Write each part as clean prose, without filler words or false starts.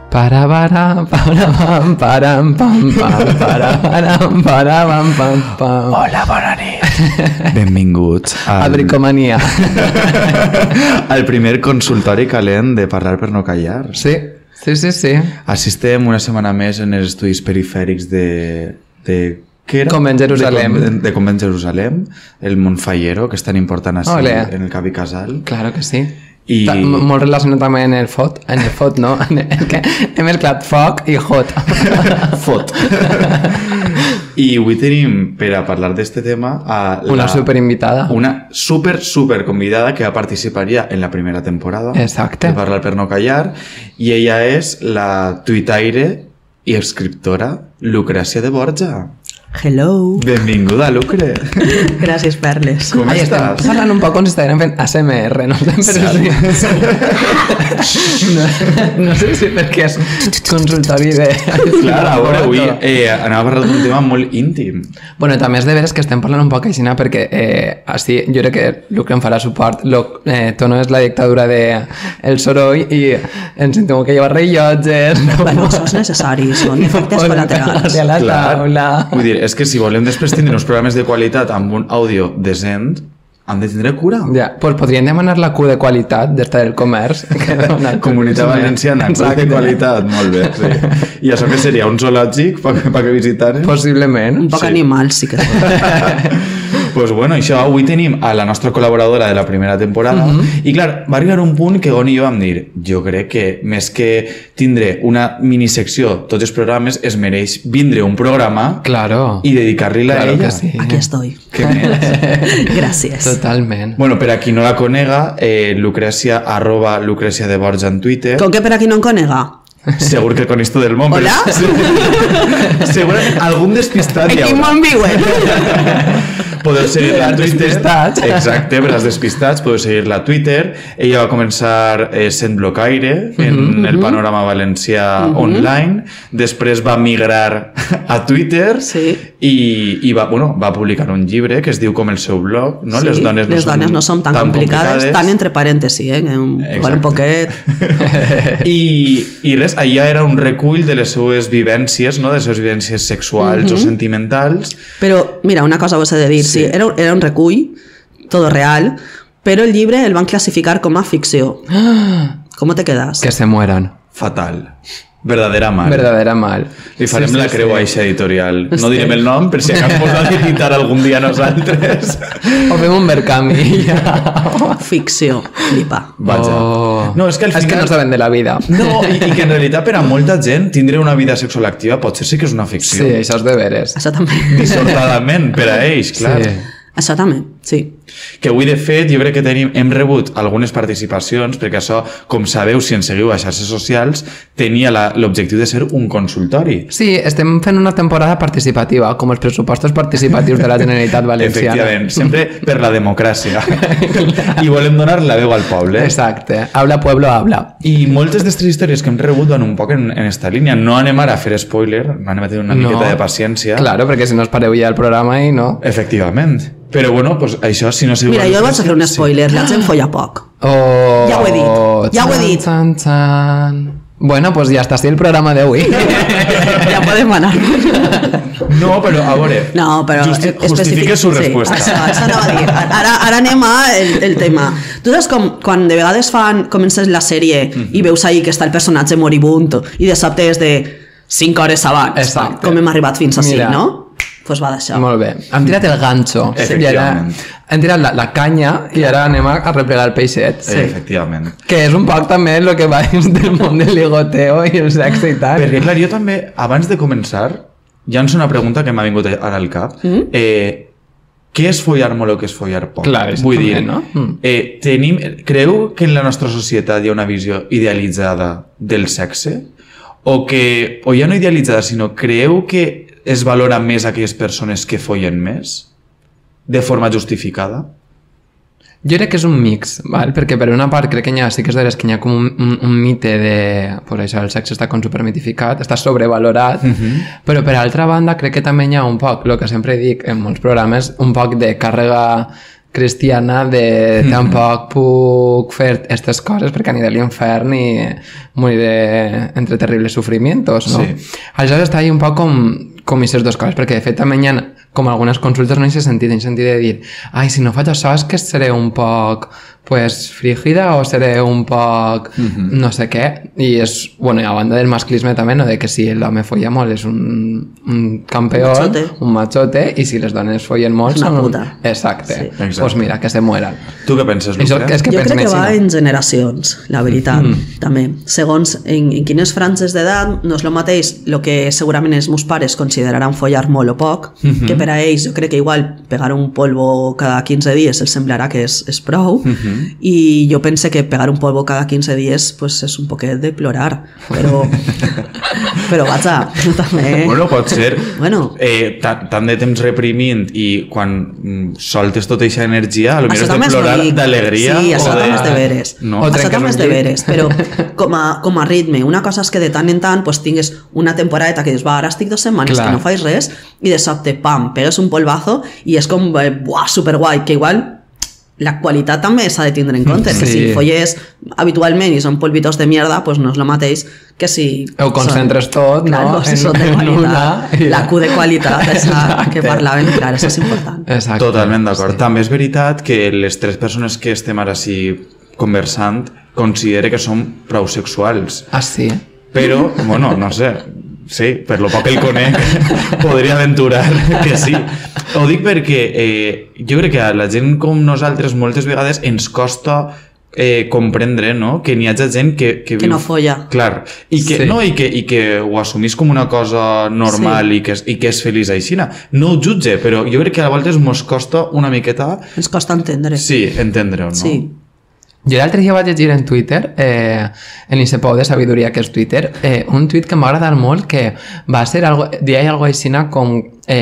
Parabaram, parabaram, param, pam, pam, parabaram, parabaram, pam, pam. Hola, bona nit. Benvinguts A Bricomania. al primer consultori calent de Parlar per no callar. Sí. Assistem una setmana més en els estudis perifèrics de què era? Convent Jerusalem. De Convent Jerusalem, el Montfallero, que és tan important així en el Cavi Casal. Claro que sí. I... molt relacionat també en el fot, no? En que he mesclat foc i hot. Fot. I avui tenim, per a parlar d'este tema, una superinvitada. Una super convidada que va participar ja en la primera temporada. Exacte. De Parlar per no callar. I ella és la tuitaire i escriptora Lucrècia de Borja. Hello. Benvinguda, Lucre. Gràcies, Perles. Com estàs? Estem parlant un poc com si estiguem fent ASMR, no? No sé si perquè és consultori de... Clar, a veure, avui anava a parlar d'un tema molt íntim. Bueno, també és de veres que estem parlant un poc així, perquè així jo crec que Lucre em farà suport. Tono és la dictadura del soroll i ens sentim que lleva rellotges. Bueno, això és necessari, són efectes col·laterals. Vull dir, és que si volem després tindre uns programes de qualitat amb un àudio decent, han de tindre cura. Ja, pues podrien demanar la Q de qualitat d'esta del comerç. Comunitat Valenciana, Q de qualitat, molt bé. Sí. I això que seria un zoològic perquè visitaren? Possiblement. Un poc animal, sí que Pues bueno, això, avui tenim a la nostra col·laboradora de la primera temporada i clar, va arribar un punt que Gon i jo vam dir, jo crec que més que tindre una minisecció tots els programes, es mereix vindre un programa i dedicar-li-la a ella. Sí. Aquí estoy. Que més. Gràcies. Totalment. Bueno, per a qui no la conega, Lucrècia, @Lucrècia de Borja en Twitter. Com que per a qui no en conega? Segur que coneix tot el món. Hola? Però segurament algun despistat hi haurà. En quin món viuen? Podeu seguir-la a Twitter. Exacte, per als despistats. Podeu seguir-la a Twitter. Ella va començar sent blocaire en el panorama valencià online. Després va migrar a Twitter i va publicar un llibre que es diu com el seu blog. No? Les dones no són tan complicades. Tan entre parèntesis, un poquet. I res, allà era un recull de les seues vivències, no? De les seues vivències sexuals o sentimentals. Però, mira, una cosa vos he de dir, sí, era un recull, todo real, però el llibre el van classificar com a ficció. ¿Cómo te quedas? Que se mueran. Fatal. Verdadera mal. Verdadera mal. Li farem la creu a eixa editorial. No direm el nom, per si acabem posat editar algun dia nosaltres. O fem un mercanvi. Ficció, flipa. Vaja. No, és que al final... És que no saben de la vida. No, i que en realitat per a molta gent tindre una vida sexual activa potser sí que és una ficció. Sí, això és de veres. Això també. Dissortadament, per a ells, clar. Sí. Això també, sí. Que avui, de fet, jo crec que hem rebut algunes participacions, perquè això, com sabeu, si ens seguiu a xarxes socials, tenia l'objectiu de ser un consultori. Sí, estem fent una temporada participativa, com els pressupostos participatius de la Generalitat Valenciana. Efectivament, sempre per la democràcia. I volem donar la veu al poble. Exacte. Habla pueblo, habla. I moltes d'aquestes històries que hem rebut van un poc en esta línia. No anem ara a fer spoiler, no anem a tenir una miqueta de paciència. Claro, perquè si no es pareu ja el programa i no... Efectivament. Però bueno, pues això si no sé... Mira, jo vaig a fer un spoiler, la gent folla poc. Ja ho he dit, ja ho he dit. Bueno, pues ja està així el programa d'avui. Ja podem anar. No, però a veure, justifique su respuesta. Això anava a dir. Ara anem al tema. Tu saps com quan de vegades comences la sèrie i veus ahí que està el personatge moribund i de sobte és de 5 hores abans, com hem arribat fins així, no? Pues va d'això. Molt bé. Hem tirat el ganxo. Efectivament. Hem tirat la canya i ara anem a replegar el peixet. Sí. Efectivament. Que és un poc també el que va dins del món del ligoteo i el sexe i tal. Perquè, clar, jo també, abans de començar, ja ens una pregunta que m'ha vingut ara al cap. Què és follar molt o què és follar poc? Clar, vull dir, no? Creu que en la nostra societat hi ha una visió idealitzada del sexe? O ja no idealitzada, sinó creu que es valora més aquelles persones que follen més? De forma justificada? Jo crec que és un mix, val? Perquè per una part crec que sí que és veres que hi ha com un mite de... Pues això, el sexe està com supermitificat, està sobrevalorat, però per altra banda crec que també hi ha un poc, el que sempre dic en molts programes, un poc de càrrega cristiana de tampoc puc fer aquestes coses perquè aniré a l'infern i moriré entre terribles sufrimientos, no? Sí. Aleshores està ahí un poc com aquestes dues coses, perquè de fet també hi ha com algunes consultes no en aquest sentit de dir ai, si no faig això és que seré un poc pues frígida o seré un poc no sé què, i és, bueno, i a banda del masclisme també, no, de que si l'home folla molt és un campeón, un machote, i si les dones follen molt és una puta. Exacte. Sí. Pues mira, que se mueran. Tu què penses, Lucre? Jo crec que va en generacions, la veritat, també. Segons en quines franges d'edat, no és el mateix el que segurament els meus pares consideraran follar molt o poc, que per a ells jo crec que igual pegar un polvo cada 15 dies els semblarà que és prou, i jo pense que pegar un polvo cada 15 dies pues, és un poquet de plorar, però vaja, també... Bueno, pot ser. Bueno. Tant de temps reprimint i quan soltes tota aquesta energia, potser és de plorar d'alegria. Sí, això també és de veres. No. Això també és de veres, però com a ritme. Una cosa és que de tant en tant pues, tingues una temporada que dius, va, ara estic 2 setmanes que no faig res, i de sobte, pam, pegues un polvazo i és com, buah, superguai, que igual la qualitat també s'ha de tindre en compte, que si folles habitualment i són polvitos de mierda, pues no és el mateix que si... Ho concentres tot, claro, no? Si són de qualitat, la Q de qualitat, que parlaven, clar, això és important. Exacte. Totalment d'acord. Sí. També és veritat que les 3 persones que estem ara sí conversant considere que som prou sexuals. Ah, sí? Però, bueno, no sé, sí, per lo poc que el conec, podria aventurar que sí. Ho dic perquè jo crec que a la gent com nosaltres moltes vegades ens costa comprendre, no? Que n'hi hagi gent que viu... Que no folla. Clar, i que, no, i que ho assumís com una cosa normal i que és feliç aixina. No ho jutge, però jo crec que a vegades mos costa una miqueta... Ens costa entendre. Sí, entendre-ho, no? Sí. Jo l'altre dia vaig llegir en Twitter, en l'Ice Pou de Sabidoria, que és Twitter, un tuit que m'ha agradat molt, que va ser dir algo així com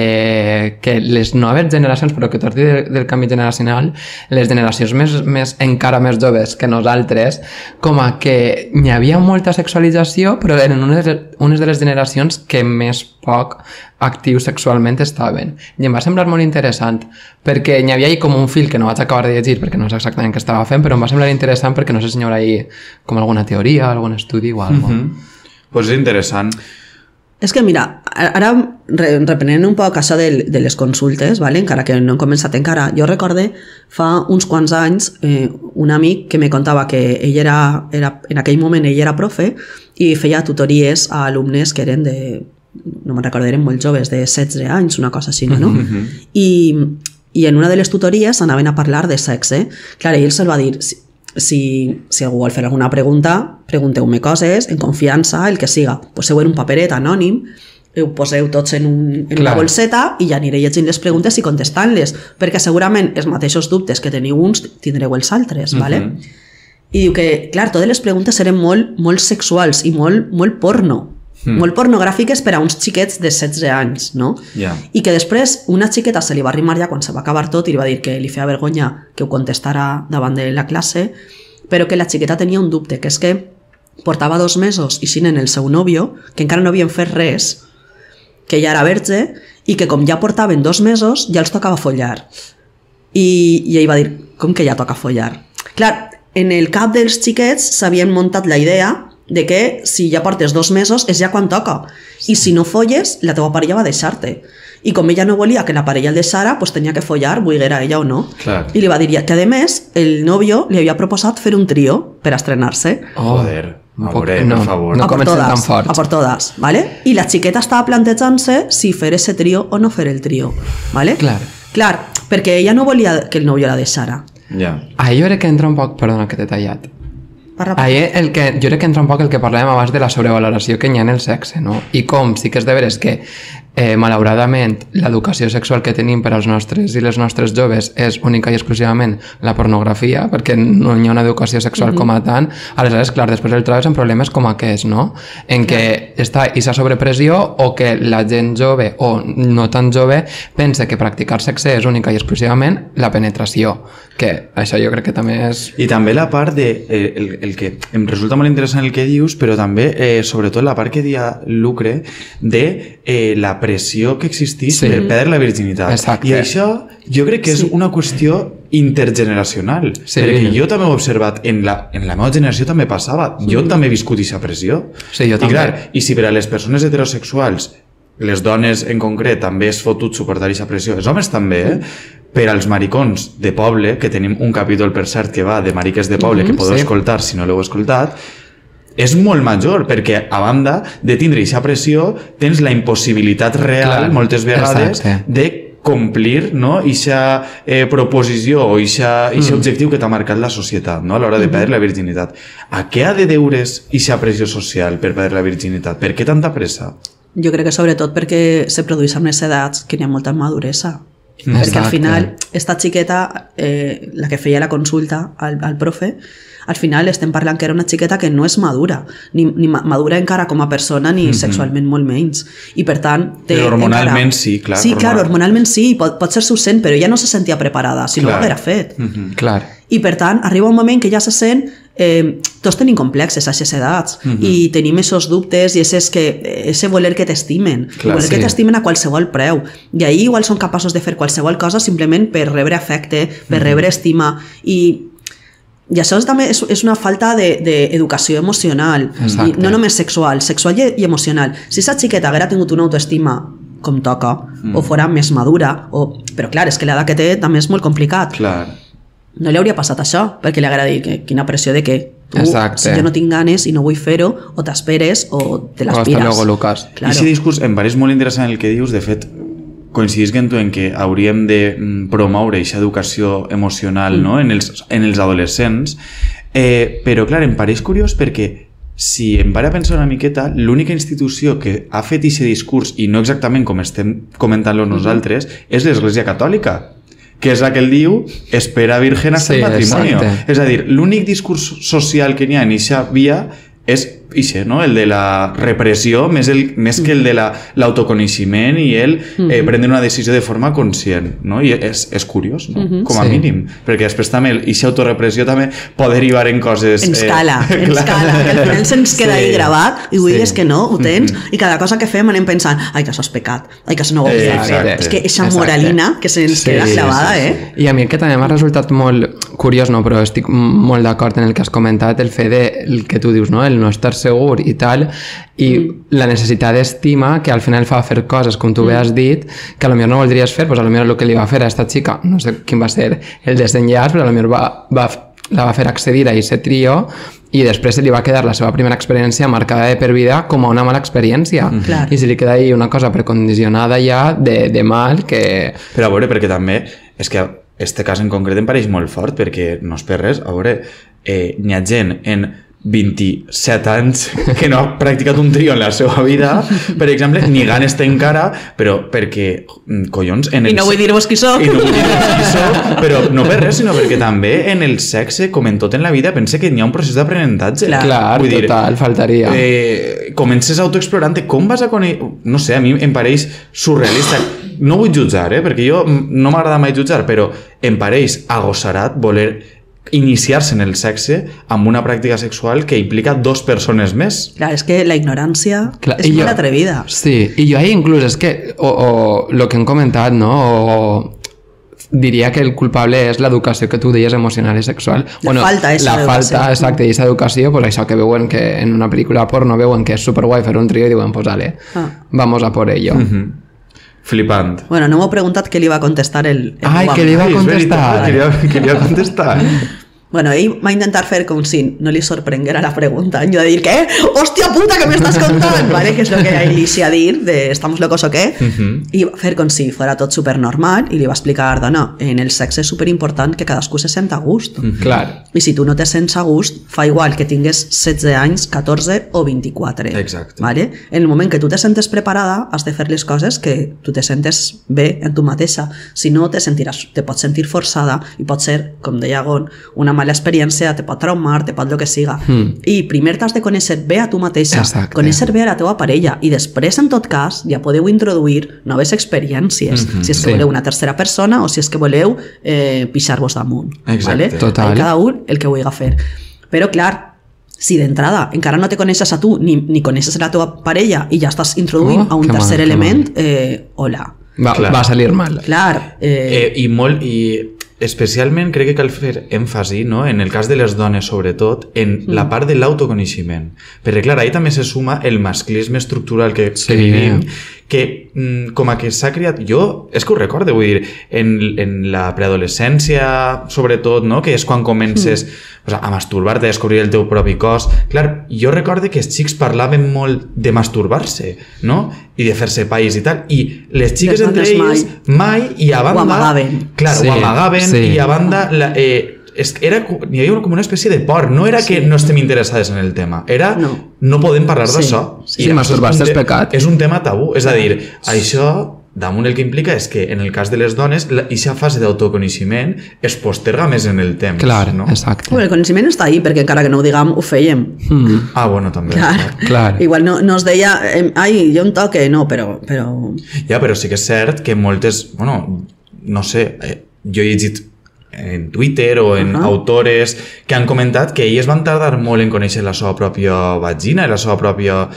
que les noves generacions, però que tot del canvi generacional, les generacions encara més joves que nosaltres, com a que n'hi havia molta sexualització, però eren unes de les generacions que més poc actius sexualment estaven. I em va semblar molt interessant, perquè n'hi havia com un fil que no vaig acabar de llegir perquè no sé exactament què estava fent, però em va semblar interessant perquè no sé si hi haurà com alguna teoria, algun estudi o alguna cosa. Pues és interessant. És que mira, ara reprenent un poc això de les consultes, ¿vale? Encara que no hem començat encara, jo recorde fa uns quants anys un amic que me contava que ell era en aquell moment ell era profe i feia tutories a alumnes que eren no me'n recordo, eren molt joves, de 16 anys, una cosa així, no? I en una de les tutories anaven a parlar de sexe. Clar, ell se'l va dir, si algú vol fer alguna pregunta, pregunteu-me coses, en confiança, el que siga. Poseu en un paperet anònim, ho poseu tots en una bolseta i ja aniré llegint les preguntes i contestant-les, perquè segurament els mateixos dubtes que teniu uns tindreu els altres, ¿vale? I diu que, clar, totes les preguntes eren molt sexuals i molt porno. Molt pornogràfiques per a uns xiquets de 16 anys, no? I que després una xiqueta se li va arrimar ja quan se va acabar tot i li va dir que li feia vergonya que ho contestara davant de la classe, però que la xiqueta tenia un dubte, que és que portava 2 mesos ixint en el seu nòvio, que encara no havien fet res, que ja era verge, i que com ja portaven 2 mesos ja els tocava follar. I ell va dir, com que ja toca follar? Clar, en el cap dels xiquets s'havien muntat la idea de que si ja portes 2 mesos és ja quan toca, i si no folles la teva parella va deixar-te, i com ella no volia que la parella el deixara, pues tenia que follar, vulguera ella o no. I li va dir que a més el nòvio li havia proposat fer un trio per estrenar-se. Joder, per favor. No comencen tan fort. A por todas, ¿vale? I la xiqueta estava plantejant-se si fer ese trio o no fer el trio, ¿vale? Clar, perquè ella no volia que el nòvio la deixara. Ahí jo crec que entra un poc, perdona que t'he tallat, jo crec que entra un poc el que parlàvem abans de la sobrevaloració que hi ha en el sexe, no? I com sí que és de veres que malauradament l'educació sexual que tenim per als nostres i les nostres joves és única i exclusivament la pornografia, perquè no hi ha una educació sexual com a tant. Aleshores, clar, després el trobes en problemes com aquests, no? En què està aquesta sobrepressió o que la gent jove o no tan jove pensa que practicar sexe és única i exclusivament la penetració, que això jo crec que també és... I també la part de... el que em resulta molt interessant el que dius, però també, sobretot, la part que dia Lucre de la pressió que existís per perdre la virginitat. Exacte. I això jo crec que és una qüestió intergeneracional. Sí. Perquè jo també ho he observat, en la meva generació també passava. Jo també he viscut aquesta pressió. Sí, jo I també. clar, i si per a les persones heterosexuals, les dones en concret, també és fotut suportar aquesta pressió, els homes també, per als maricons de poble, que tenim un capítol, per cert, que va de mariques de poble, que podeu escoltar si no l'heu escoltat, és molt major, perquè a banda de tindre aquesta pressió, tens la impossibilitat real, moltes vegades, de complir, no, eixa proposició o eixe objectiu que t'ha marcat la societat, no, a l'hora de perdre la virginitat. A què ha de deure's eixa pressió social per perdre la virginitat? Per què tanta pressa? Jo crec que sobretot perquè se produeix amb les edats que n'hi ha molta maduresa. Perquè al final, esta xiqueta, la que feia la consulta al profe, al final estem parlant que era una xiqueta que no és madura, ni madura encara com a persona, ni sexualment molt menys. I per tant... Però hormonalment sí, clar. Sí, clar, hormonalment sí, pot ser sucent, però ja no se sentia preparada, si no ho haguera fet. Clar. I per tant, arriba un moment que ja se sent... tots tenim complexes a aquestes edats i tenim aquests dubtes i ese voler que t'estimen, voler que t'estimen a qualsevol preu, i ahir igual són capaços de fer qualsevol cosa simplement per rebre afecte, per rebre estima, i això també és una falta d'educació emocional, i no només sexual i emocional. Si aquesta xiqueta haguera tingut una autoestima com toca, o fora més madura, però clar, és que l'edat que té també és molt complicat. No li hauria passat això, perquè li haguera dit quina pressió de que tu, si jo no tinc ganes i no vull fer-ho, o t'esperes o te l'aspires. O hasta luego, Lucas. I aquest discurs em pareix molt interessant el que dius, de fet, coincidís en tu en que hauríem de promoure aquesta educació emocional, no? en els adolescents, però clar, em pareix curiós perquè si em pare a pensar una miqueta, l'única institució que ha fet aquest discurs, i no exactament com estem comentant-lo nosaltres, és l'Església Catòlica, que és la que el diu espera virgen hasta el matrimonio. És a dir, l'únic discurs social que n'hi ha en aquesta via és ixe, no? El de la repressió més que el de l'autoconeixement i el prendre una decisió de forma conscient, no? I és curiós, no? Com a mínim, perquè després també aquesta autorepressió també pot derivar en coses... Ens cala, que al final se'ns queda ahí gravat i avui és que no, ho tens, i cada cosa que fem anem pensant, ai, que això és pecat, ai, que això no ho vull fer. És que aquesta moralina que se'ns queda clavada, I a mi el que també m'ha resultat molt curiós, no, però estic molt d'acord en el que has comentat, el fet del que tu dius, no? El no estar segur i tal, i la necessitat d'estima que al final fa fer coses, com tu bé has dit, que a lo millor no voldries fer, pues a lo millor el que li va fer a esta xica, no sé quin va ser el desenllaç, però a lo millor la va fer accedir a aquest trio i després se li va quedar la seva primera experiència marcada de per vida com a una mala experiència. I se li queda ahí una cosa precondicionada ja de mal que... Però a veure, perquè també és que este cas en concret em pareix molt fort, perquè no és per res, a veure, n'hi ha gent en 27 anys que no ha practicat un trio en la seva vida, per exemple, ni ganes té encara, però perquè, collons... I no vull dir-vos qui sóc. Però no per res, sinó perquè també en el sexe, com en tot en la vida, pense que n'hi ha un procés d'aprenentatge. Clar, total, faltaria. Comences autoexplorant, com vas a conèixer... No sé, a mi em pareix surrealista. No vull jutjar, perquè jo no m'agrada mai jutjar, però em pareix agossarat voler iniciar-se en el sexe amb una pràctica sexual que implica dos persones més. Clar, és que la ignorància és molt atrevida. Sí, i jo ahí inclús és que, o lo que hem comentat, no? Diria que el culpable és l'educació que tu deies emocional i sexual. La falta, exacte, i aquesta educació, pues això que veuen que en una pel·lícula porno veuen que és superguai fer un trio i diuen, pues dale, vamos a por ello. Flipant. Bueno, no m'ho preguntat què li va contestar el Ai, què li va contestar? Què li va contestar? Bueno, ell va intentar fer com si no li sorprenguera la pregunta. Jo de dir, ¿qué? ¡Hòstia puta, que me estás contando! ¿Vale? Que és lo que a ell li hacía dir, de ¿estamos locos o qué? I va fer com si fuera tot supernormal i li va explicar, dona, en el sexe és superimportant que cadascú se senta a gust. Clar. I si tu no te sents a gust, fa igual que tingues 16 anys, 14 o 24. Exacte. ¿Vale? En el moment que tu te sentes preparada, has de fer les coses que tu te sentes bé en tu mateixa. Si no, te pots sentir forçada i pot ser, com deia Gon, una mala experiència, te pot traumar, te pot lo que siga. I primer t'has de conèixer bé a tu mateixa, conèixer bé a la teva parella, i després, en tot cas, ja podeu introduir noves experiències, si és que voleu una tercera persona o si és que voleu pixar-vos damunt. Exacte. ¿vale? Total. Cada un el que vulgui fer. Però, clar, si d'entrada encara no te coneixes a tu ni coneixes a la teva parella i ja estàs introduint a un tercer element, hola. Va a salir mal. Clar. I especialment crec que cal fer èmfasi, no? En el cas de les dones sobretot, en la part de l'autoconeixement, perquè clar, ahí també se suma el masclisme estructural que vivim, que com a que s'ha creat, jo és que ho recorde, vull dir, en la preadolescència sobretot, no? Que és quan comences a masturbar-te, a descobrir el teu propi cos. Clar, jo recorde que els xics parlaven molt de masturbar-se, no? I de fer-se pais i tal, i les xiques entre ells mai, i a banda... Ho amagaven. Clar, ho amagaven, i a banda... hi havia com una espècie de por, no era que no estem interessades en el tema, era no podem parlar d'això. I masturbar-se és pecat. És un tema tabú, és a dir, això damunt el que implica és que en el cas de les dones aquesta fase d'autoconeixement es posterga més en el temps. Clar, no? exacte. Bueno, el coneixement està ahí, perquè encara que no ho diguem, ho fèiem. Ah, bueno, també. Clar. Igual no es deia, ai, jo un toque, no, però... Ja, però sí que és cert que moltes, bueno, no sé, jo he llegit en Twitter o en autores que han comentat que ells van tardar molt en conèixer la seva pròpia vagina i la seva pròpia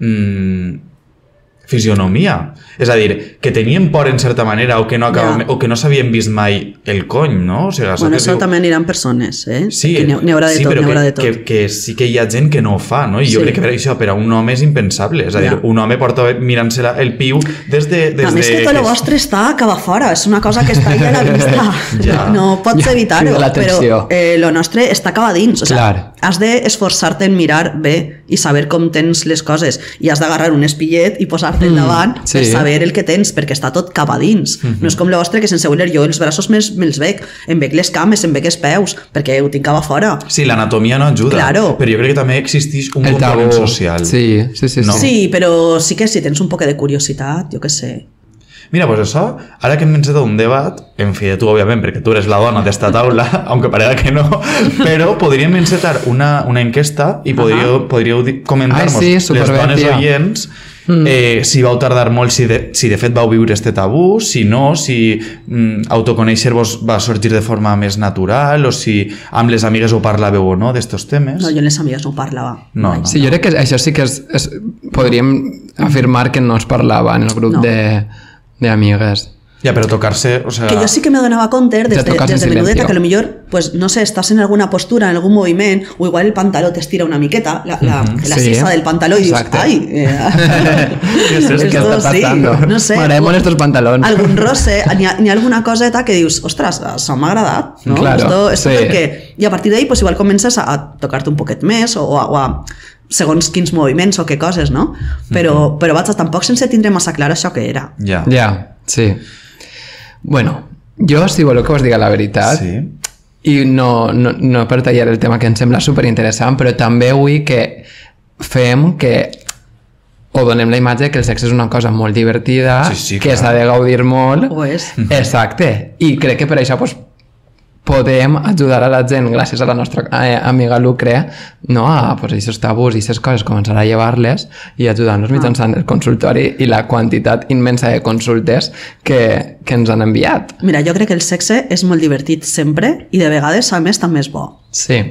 fisionomia. És a dir, que tenien por en certa manera o que no s'havien vist mai el cony, no? O sigui, bueno, això també aniran persones, eh? Sí, n'hi haurà de tot, n'hi haurà de tot. Que sí que hi ha gent que no ho fa, no? I jo crec que per això per a un home és impensable. És a dir, un home porta mirant-se el piu des de... A més que tot el vostre està cap a fora, és una cosa que està allà a la vista. No pots evitar-ho, però lo nostre està cap a dins. O sigui, has d'esforçar-te en mirar bé i saber com tens les coses, i has d'agarrar un espillet i posar-te endavant per saber el que tens, perquè està tot cap a dins. No és com el vostre, que sense voler jo els braços me'ls veig, em veig les cames, em veig els peus, perquè ho tinc cap a fora. Sí, l'anatomia no ajuda, però jo crec que també existeix un component social. Sí, però sí que si tens un poc de curiositat, jo què sé. Mira, pues això, ara que hem encetat un debat, en fi, tu, òbviament, perquè tu eres la dona d'esta taula, aunque parega que no, però podríem encetar una enquesta i podríeu comentar-nos les dones oients si vau tardar molt, si de fet vau viure este tabú, si no, si autoconèixer-vos va sorgir de forma més natural, o si amb les amigues ho parlàveu o no d'estos temes. No, jo amb les amigues no ho parlava. Sí, jo crec que això sí que podríem afirmar que no es parlava en el grup d'amigues. Ja, però tocar-se... Que jo sí que me donava compte des de menudeta que potser, pues, no sé, estàs en alguna postura, en algun moviment, o igual el pantaló t'estira una miqueta, la sisa del pantaló, i dius, ai... Què està passant? No sé. M'agraden molt estos pantalons. Algun roce, n'hi ha alguna coseta que dius, ostres, això m'ha agradat, no? Esto perquè... I a partir d'ahí, pues, igual comences a tocar-te un poquet més, o a segons quins moviments o què coses, no? Però vaig, tampoc sense tindre massa clar això que era. Ja, sí. Bueno, jo, si voleu que us diga la veritat, i no per tallar el tema que em sembla superinteressant, però també vull que fem que o donem la imatge que el sexe és una cosa molt divertida, que s'ha de gaudir molt. Ho és. Exacte. I crec que per això podem ajudar a la gent, gràcies a la nostra amiga Lucre, no, a aquests tabús i aquestes coses, començar a llevar-les i ajudar-nos mitjançant el consultori i la quantitat immensa de consultes que ens han enviat. Mira, jo crec que el sexe és molt divertit sempre i de vegades, a més, també és bo. Sí.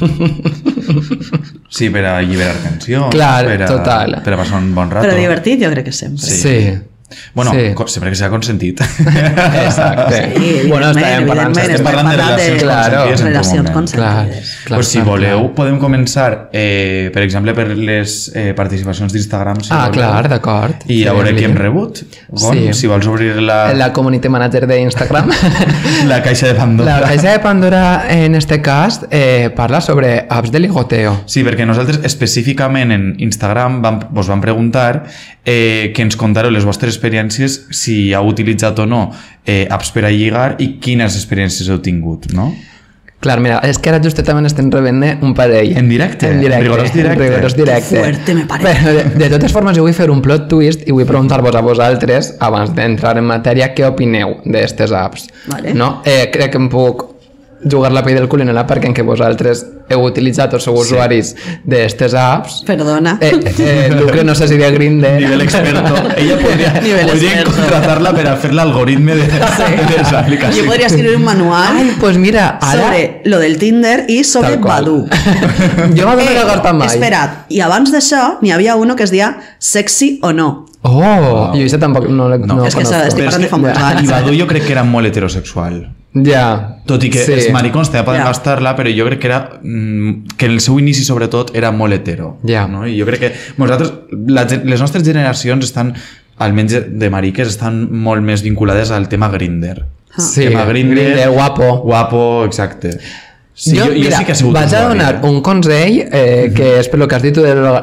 Sí, per a alliberar tensió. Clar, total. Per a passar un bon rato. Però divertit jo crec que sempre. Sí. Bueno, sempre que s'ha consentit. Exacte. Bueno, estem parlant de relacions consentides. Pues si voleu, podem començar, per exemple, per les participacions d'Instagram. Clar, d'acord. I a veure qui hem rebut. Si vols obrir la community manager d'Instagram. La caixa de Pandora. La caixa de Pandora, en este cas, parla sobre apps de ligoteo. Sí, perquè nosaltres específicament en Instagram vos vam preguntar que ens contàreu les vostres experiències, si heu utilitzat o no apps per a lligar i quines experiències heu tingut, no? Clar, mira, és que ara justament estem rebent un parell. En directe? Rigorós directe. Fuerte, me parece. Però, de totes formes, jo vull fer un plot twist i vull preguntar-vos a vosaltres, abans d'entrar en matèria, què opineu d'aquestes apps. Vale. No? Crec que em puc jugar la pell del cul en l'app perquè en què vosaltres heu utilitzat o sou usuaris d'aquestes apps. Perdona. Lucre, no sé si de Grindr. Nivell experto. Ella podria contratar-la per a fer l'algoritme de les aplicacions. Jo podria escriure un manual pues mira, ara... sobre lo del Tinder i sobre Badoo. Jo m'ha de agafar mai. Espera't, i abans d'això n'hi havia uno que es deia Sexy o no. Jo això tampoc no és que estic parlant de fa molts anys. I Badoo jo crec que era molt heterosexual. Ja. Tot i que els maricons també poden gastar-la, però jo crec que era que en el seu inici sobretot era molt hetero, no? I jo crec que nosaltres, les nostres generacions estan, almenys de mariques, estan molt més vinculades al tema Grindr. Sí, tema Grindr, guapo, exacte. Sí, jo sí que vaig a donar un consell que és per lo que has dit tu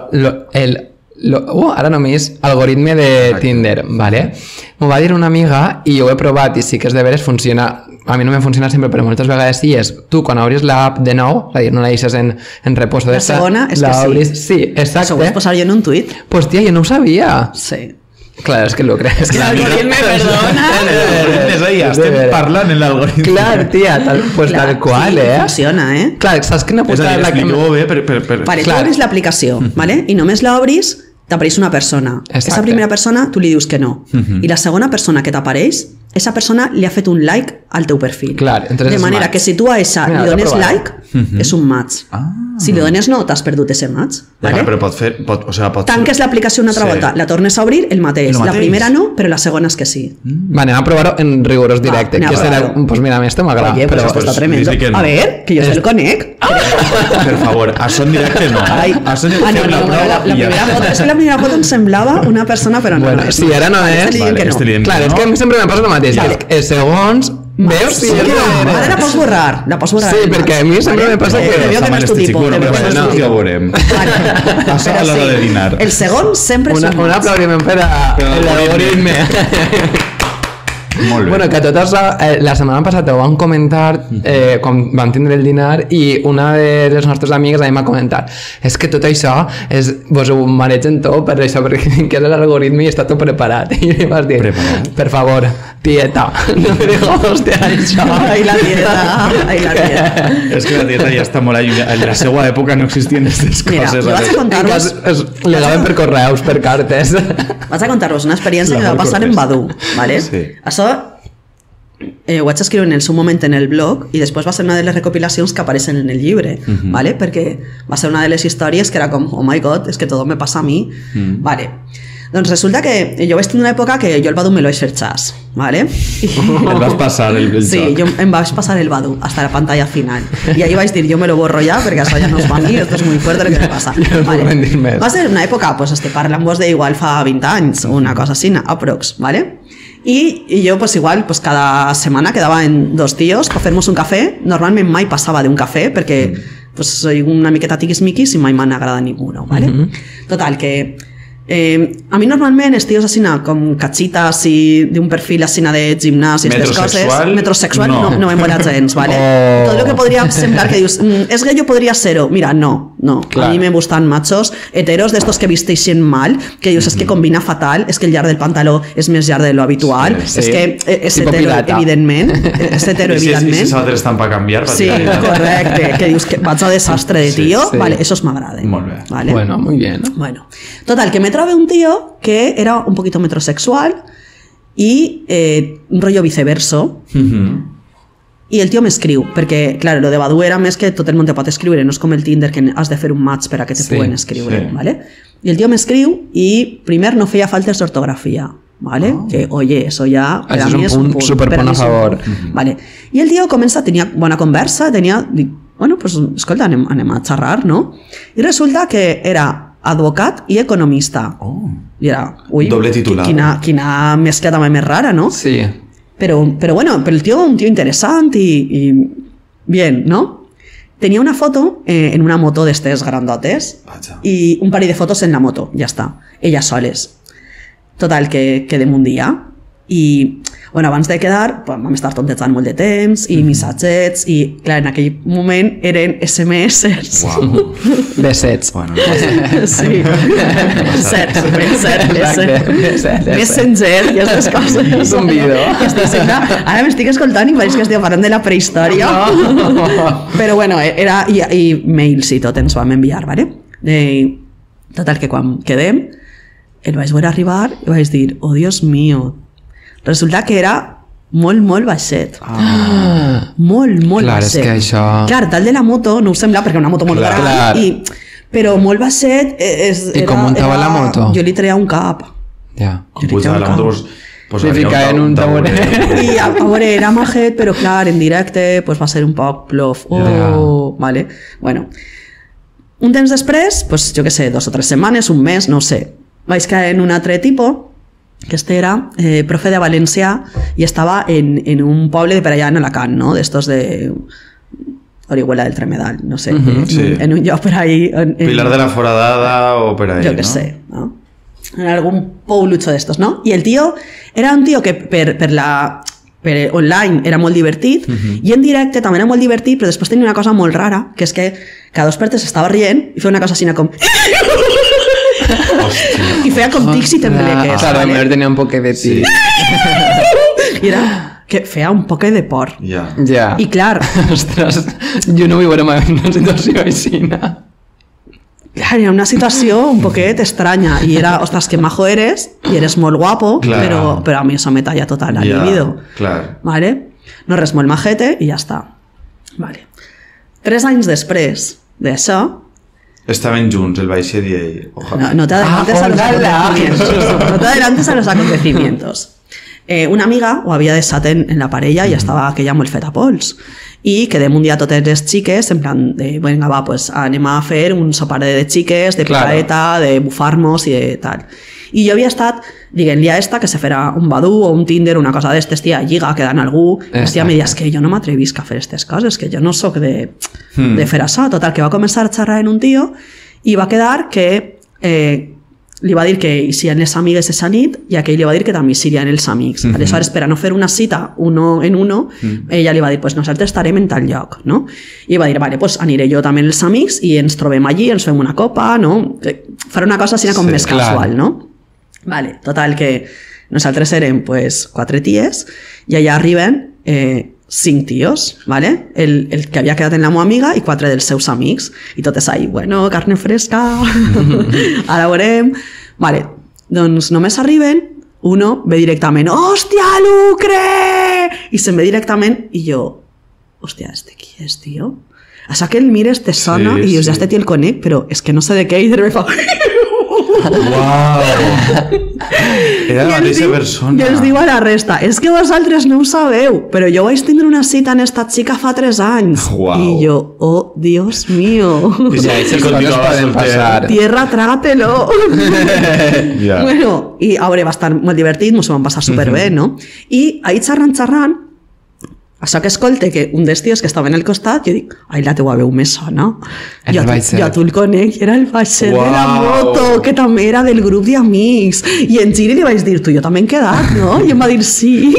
ara només algoritme de Tinder, ¿vale? M'ho va dir una amiga i jo ho he provat i sí que és de veres, funciona, a mi no me funciona sempre però moltes vegades sí, és tu quan obris l'app de nou, és a dir, no la deixes en reposo, la segona és que obris, sí, exacte. Això ho vaig posar jo en un tuit. Pues tia, jo no ho sabia. Sí. Clar, és que lo crees. És que l'algoritme, perdona. Estem parlant en l'algoritme. Clar, tia, tal qual, funciona, Clar, saps quina puta... Expliqueu-ho bé per... Vale, tu obris l'aplicació, ¿vale? I només l'obris, t'apareix una persona. Esa primera persona, tu li dius que no. I la segona persona que t'apareix, esa persona li ha fet un like al teu perfil. Clar, de manera que si tu a esa li dones like, és un match. Si li dones no, t'has perdut ese match. Vale? Però pot fer... Tanques l'aplicació una altra volta, la tornes a obrir, el mateix. La primera no, però la segona és que sí. Va, anem a provar-ho en rigorós directe. Pues mira, a mi esto m'agrada. Oye, pues esto está tremendo. A ver, que yo se lo conec. Per favor, això en directe no. La primera foto em semblava una persona, però no. Bueno, si ara no és... Clar, és que a mi sempre me passa el mateix. Els segons... Veus? Sí, ara la pots borrar. Sí, perquè a mi sempre me passa que... Ja ho veurem. Això a l'hora de dinar. El segon sempre és un aplaudiment per l'algoritme. Molt bé. Bueno, que tot això, la setmana passada ho vam comentar quan vam tindre el dinar i una de les nostres amigues a mi m'ha comentat és que tot això vos ho manegen tot per això, perquè que és l'algoritme i està tot preparat. I li vas dir, per favor, tieta, no me dejamos de això. Ai, la tieta. És que la tieta ja està molt allunyada. En la seva època no existien aquestes coses. Mira, jo vaig a contar-vos... Es legaven per correus, per cartes. Vaig a contar-vos una experiència que va passar en Badoo, ¿vale? Sí. Això ho vaig escriure en el seu moment en el blog i després va ser una de les recopilacions que apareixen en el llibre, ¿vale? Perquè va ser una de les històries que era com, oh my god, és que tot me passa a mi. Vale. Doncs resulta que jo vaig tenir una època que jo el Badoo me lo vaig fer xas, ¿vale? Et vas passar el joc. Sí, jo em vaig passar el Badoo hasta la pantalla final. I ahí vaig dir, jo me lo borro ya, perquè això ja no és para mí, esto es muy fuerte lo que me pasa. Vale. Va ser una època, pues parlant-vos de igual fa 20 anys, una cosa així, aprox, ¿vale? Y yo pues igual pues cada semana quedaba en dos tíos para hacernos un café. Normalmente mai passava d'un café perquè pues soy una miqueta tiquismiquis i mai m'han agradat ninguno, ¿vale? Total, que a mi normalment els tios així com catxitas i d'un perfil així de gimnàs i aquestes coses, metrosexual no me mola gens, ¿vale? Todo lo que podría semblar que dius, es gay o podría ser-ho, mira, no. A mí me gustan machos heteros d'estos que visteixen mal, que dius, és que combina fatal, és que el llarg del pantaló és més llarg de lo habitual, és que és hetero, evidentment, és hetero, evidentment. I si s'altres estan per canviar, sí, correcte, que dius que vaig a desastre de tío, vale, esos m'agraden. Molt bé. Bueno, muy bien. Bueno, total, que me trabe un tío que era un poquito metrosexual y un rollo viceverso. I el tio m'escriu, perquè, clar, lo de Badoo era més que tot el món te pot escriure, no és com el Tinder que has de fer un match per a que te puguen escriure, ¿vale? I el tio m'escriu i primer no feia faltes d'ortografia, ¿vale? Que, oye, eso ya per a mi és un punt. Superpunt a favor. Vale. I el tio tenia bona conversa, bueno, pues escolta, anem a xerrar, no? I resulta que era advocat i economista. I era, doble titular. Quina mescla també més rara, no? Sí. Pero bueno, pero el tío, un tío interesante y bien, ¿no? Tenía una foto en una moto de estos grandotes y un par de fotos en la moto, ya está. Ellas soles. Total, que quedem un dia i, bueno, abans de quedar vam estar tontejant molt de temps i missatgets i, clar, en aquell moment eren SMS. Wow. Besets. Bueno, sí. Messenger i aquestes coses. És un vídeo. Ara m'estic escoltant i pareix que estic parlant de la prehistòria. Però bueno, era... I mails i tot ens vam enviar, ¿vale? Total, que quan quedem el vaig veure arribar i vaig dir, oh Dios mío, resulta que era molt baixet. Molt clar, baixet. És que això... Clar, tal de la moto no ho sembla perquè una moto molt gran, però molt baixet. I com muntava la moto? Jo li treia un cap. Ja. Pujava la moto, Pues li fica en un tauler. I a veure, era majet, però clar, en directe pues, va ser un poc plof. Vale. Bueno, un temps després, pues, jo què sé, 2 o 3 setmanes, un mes, no sé, vaig caer en un altre tipus, que este era profe de València i estava en un poble de per allà en Alacant, no? D'estos de Orihuela del Tremedal, no sé, sí. en un lloc per ahí... Pilar de la Foradada o per ahí, jo què sé, no? En algun poulucho d'estos, no? I el tio era un tio que per online era molt divertit i en directe també era molt divertit, però després tenia una cosa molt rara, que és que cada 2 per 3 estava rient i feia una cosa així com... Hòstia. I feia com tics i tembleques. Claro, a lo tenía un poco de tic. I era que feia un poc de por. Ja. Ja. I clar, Ostres, jo no viuré mai en una situació així. era una situació un poquet estranya i era, ostres, que majo eres i eres molt guapo, Clar. però a mi això me talla total la libido. Clar. Vale? No res, molt majete i ja està. Vale. 3 anys després d'això, Estaven junts, el vaixell i ell. Ojalá. no te adelantes a los hola. acontecimientos. No te adelantes a los acontecimientos. Una amiga ho havia deixat en la parella i estava aquella molt feta pols. I quedem un dia totes les xiques en plan de, venga, va, pues anem a fer un sopar de xiques, de picaeta, de bufar-nos i de tal. I jo havia estat dient-li a esta que se farà un Badoo o un Tinder, una cosa d'estes, tia, lliga, quedant algú. I tia me dius que jo no m'atrevisc a fer aquestes coses, que jo no sóc de fer això. Total, que va començar a xerrar en un tio i va quedar que li va dir que hi serien les amigues esa nit i aquell li va dir que també hi serien els amics. Aleshores, per a no fer una cita uno en uno, ella li va dir, pues nosaltres estarem en tal lloc, no? I va dir, vale, pues aniré jo també amb els amics i ens trobem allí, ens fem una copa, no? Farà una cosa així com més casual, no? Vale, total, que nosaltres érem pues 4 ties i allà arriben 5 tios, ¿vale? El que havia quedat en la meva amiga i 4 dels seus amics. I tot és ahí, bueno, carne fresca, ara veurem. Vale, doncs només arriben, uno ve directament, hòstia, Lucre! I se'n ve directament i jo, hòstia, ¿este qui és, tio? Això que el mires te sona i dius, ja este tio el conec, però és que no sé de què i de repente fa... Uau! Era la mateixa persona. I els diu a la resta, és que vosaltres no ho sabeu, però jo vaig tindre una cita en esta xica fa 3 anys. Uau. I jo, oh, Dios mío. I ja, Esas cosas pueden pasar. Tierra, trágatelo. Ja. Bueno, i a veure, va estar molt divertit, ens ho vam passar superbé, no? I ahí xerrant, això que escolte que un dels tios que estava en el costat, jo dic, ai, la teua veu me sona. Jo a tu el conec, era el baixet de la moto, que també era del grup d'amics. I en giri li vaig dir, tu, jo també he quedat, no? I em va dir, sí.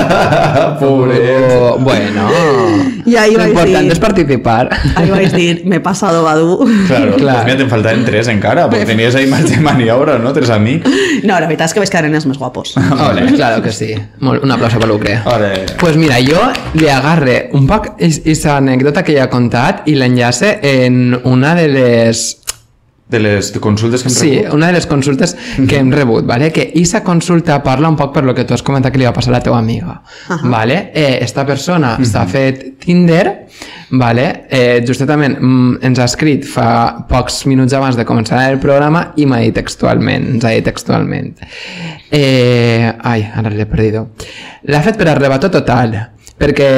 Pobret. Bueno, I ahí lo vaig importante dir, es participar. ahí vaig dir, m'he passado Badoo. Claro, Clar. mira, te'n faltaven 3 encara, perquè tenies ahí marge de maniobra, no? 3 amics. No, la veritat és que vaig quedar en els més guapos. Ole, claro que sí. Un aplauso para Lucre. Ole. Pues mira, jo li agarre un poc aquesta anècdota que ja he contat i l'enllace en una de les... De les consultes que hem Sí, rebut? una de les consultes que hem rebut, ¿vale? Que esa consulta parla un poc per lo que tu has comentat que li va passar a la teva amiga, ¿vale? Esta persona s'ha fet Tinder, ¿vale? Justament ens ha escrit fa pocs minuts abans de començar el programa i m'ha dit textualment, ens ha dit textualment. Ai, ara l'he perdido. L'ha fet per arrebato total, perquè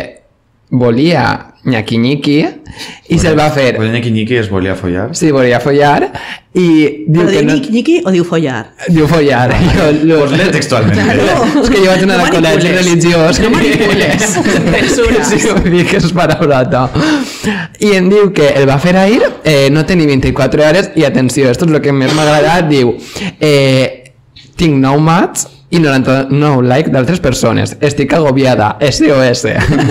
volia ñaqui-ñiqui i se'l va fer. Volia ñiqui-ñiqui es volia follar? Sí, volia follar i diu Però que diu no... niqui-niqui o diu follar? Diu follar. Pues lee textualment. És que jo vaig anar a col·legi religiós. No manipules. Censura. Sí, vull dir que és paraulata. I em diu que el va fer ahir, no tenir 24 hores, i atenció, esto és el que més m'ha agradat, diu, tinc 9 mats i 99 like d'altres persones. Estic agobiada. SOS.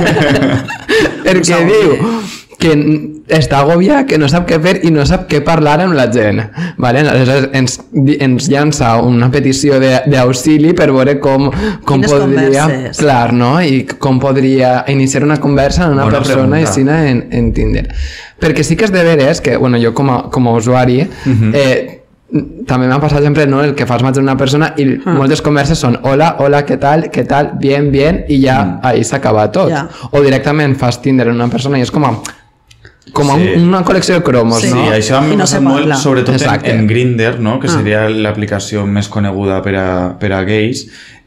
Perquè diu que està agobiada, que no sap què fer i no sap què parlar amb la gent. Vale? Aleshores ens llança una petició d'auxili per veure com Quines podria... converses. Clar, no? I com podria iniciar una conversa amb una Bona persona pregunta. així en Tinder. Perquè sí que és de veres que, bueno, jo com a usuari... també m'ha passat sempre, no, el que fas match amb una persona i moltes converses són hola, què tal, bien, i ja ahí s'acaba tot. Ja. O directament fas Tinder en una persona i és com Sí. una col·lecció de cromos, Sí. Sí, no? això a mi I no m'ha se passat molt, parla. sobretot Exacte. en Grindr, no? Que seria l'aplicació més coneguda per a gais.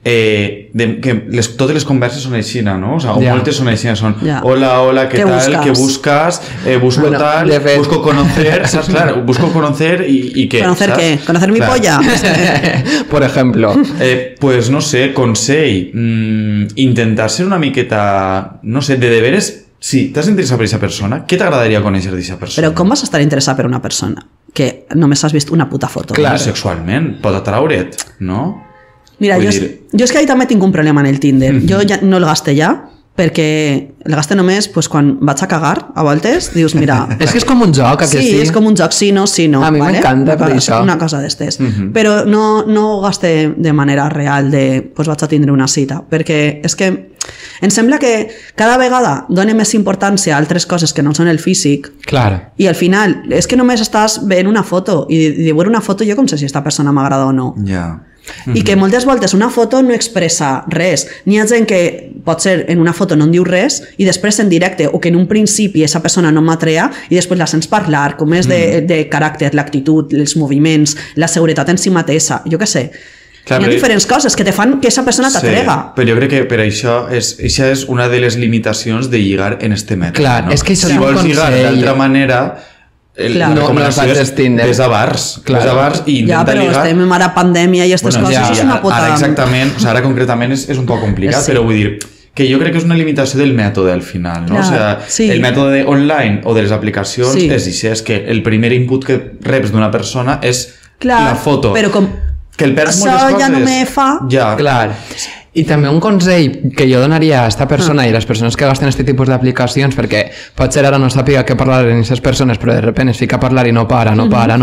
totes les converses són així, no? O sea, moltes són així, són hola, ¿qué tal? ¿Qué buscas? Busco tal, busco conocer, ¿sabes? Claro, busco conocer y ¿qué? ¿Conocer qué? ¿Conocer mi polla? Por ejemplo. Pues no sé, consell, intentar ser una miqueta, no sé, de deberes. Si t'has interessat per aquesta persona, què t'agradaria conèixer d'aquesta persona? Però com vas estar interessat per una persona que només has vist una puta foto? Clar, sexualment, pot atraure't, no? Mira, jo és que ahí també tinc un problema en el Tinder. Jo ja no el gaste ja, perquè el gaste només pues, quan vaig a cagar, a voltes, dius, mira... És que és com un joc, que sí? Sí, és com un joc, sí, no. A mi m'encanta per això. Una cosa d'estes. Però no ho gaste de manera real de, pues vaig a tindre una cita, perquè és que em sembla que cada vegada dona més importància a altres coses que no són el físic. Clar. I al final, és que només estàs veient una foto, i de veure una foto jo com sé si aquesta persona m'agrada o no. Ja. I que moltes voltes una foto no expressa res. N'hi ha gent que pot ser en una foto no en diu res i després en directe, o que en un principi aquesta persona no m'atrea i després la sents parlar, com és de caràcter, l'actitud, els moviments, la seguretat en si mateixa, jo què sé. Clar, hi ha diferents coses que te fan que aquesta persona t'atrega. Sí, però jo crec que per això és una de les limitacions de lligar en este mètode. Clar, no? És que això si vols lligar d'altra manera, la recomanació és ves a bars i intenta lligar. Ja, però estem ara pandèmia i aquestes coses, és una puta... Ara exactament, ara concretament és un poc complicat, però vull dir que jo crec que és una limitació del mètode al final, no? Clar, o sigui, el mètode online o de les aplicacions és que el primer input que reps d'una persona és la foto. Però com que el perds això ja no me fa... Ja. Clar. I també un consell que jo donaria a aquesta persona i a les persones que gasten aquest tipus d'aplicacions, perquè potser ara no sàpiga què parlar amb aquestes persones, però de sobte es fica a parlar i no para.